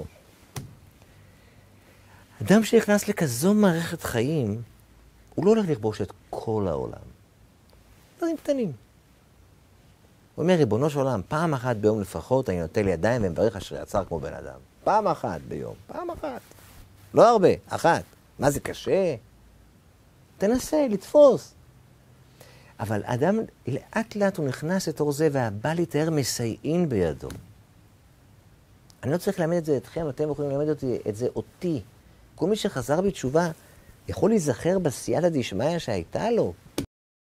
Speaker 1: אדם שנכנס לכזו מערכת חיים, הוא לא הולך לכבוש את כל העולם. דברים קטנים. הוא אומר, ריבונו של עולם, פעם אחת ביום לפחות אני נוטל ידיים ומברך אשר יצר כמו בן אדם. פעם אחת ביום, פעם אחת. לא הרבה, אחת. מה זה קשה? תנסה, לתפוס. אבל אדם, לאט לאט הוא נכנס לתור זה, והבא להתאר מסייעין בידו. אני לא צריך ללמד את זה אתכם, אתם יכולים ללמד אותי, את זה אותי. כל מי שחזר בתשובה, יכול להיזכר בסייעתא דשמיא שהייתה לו.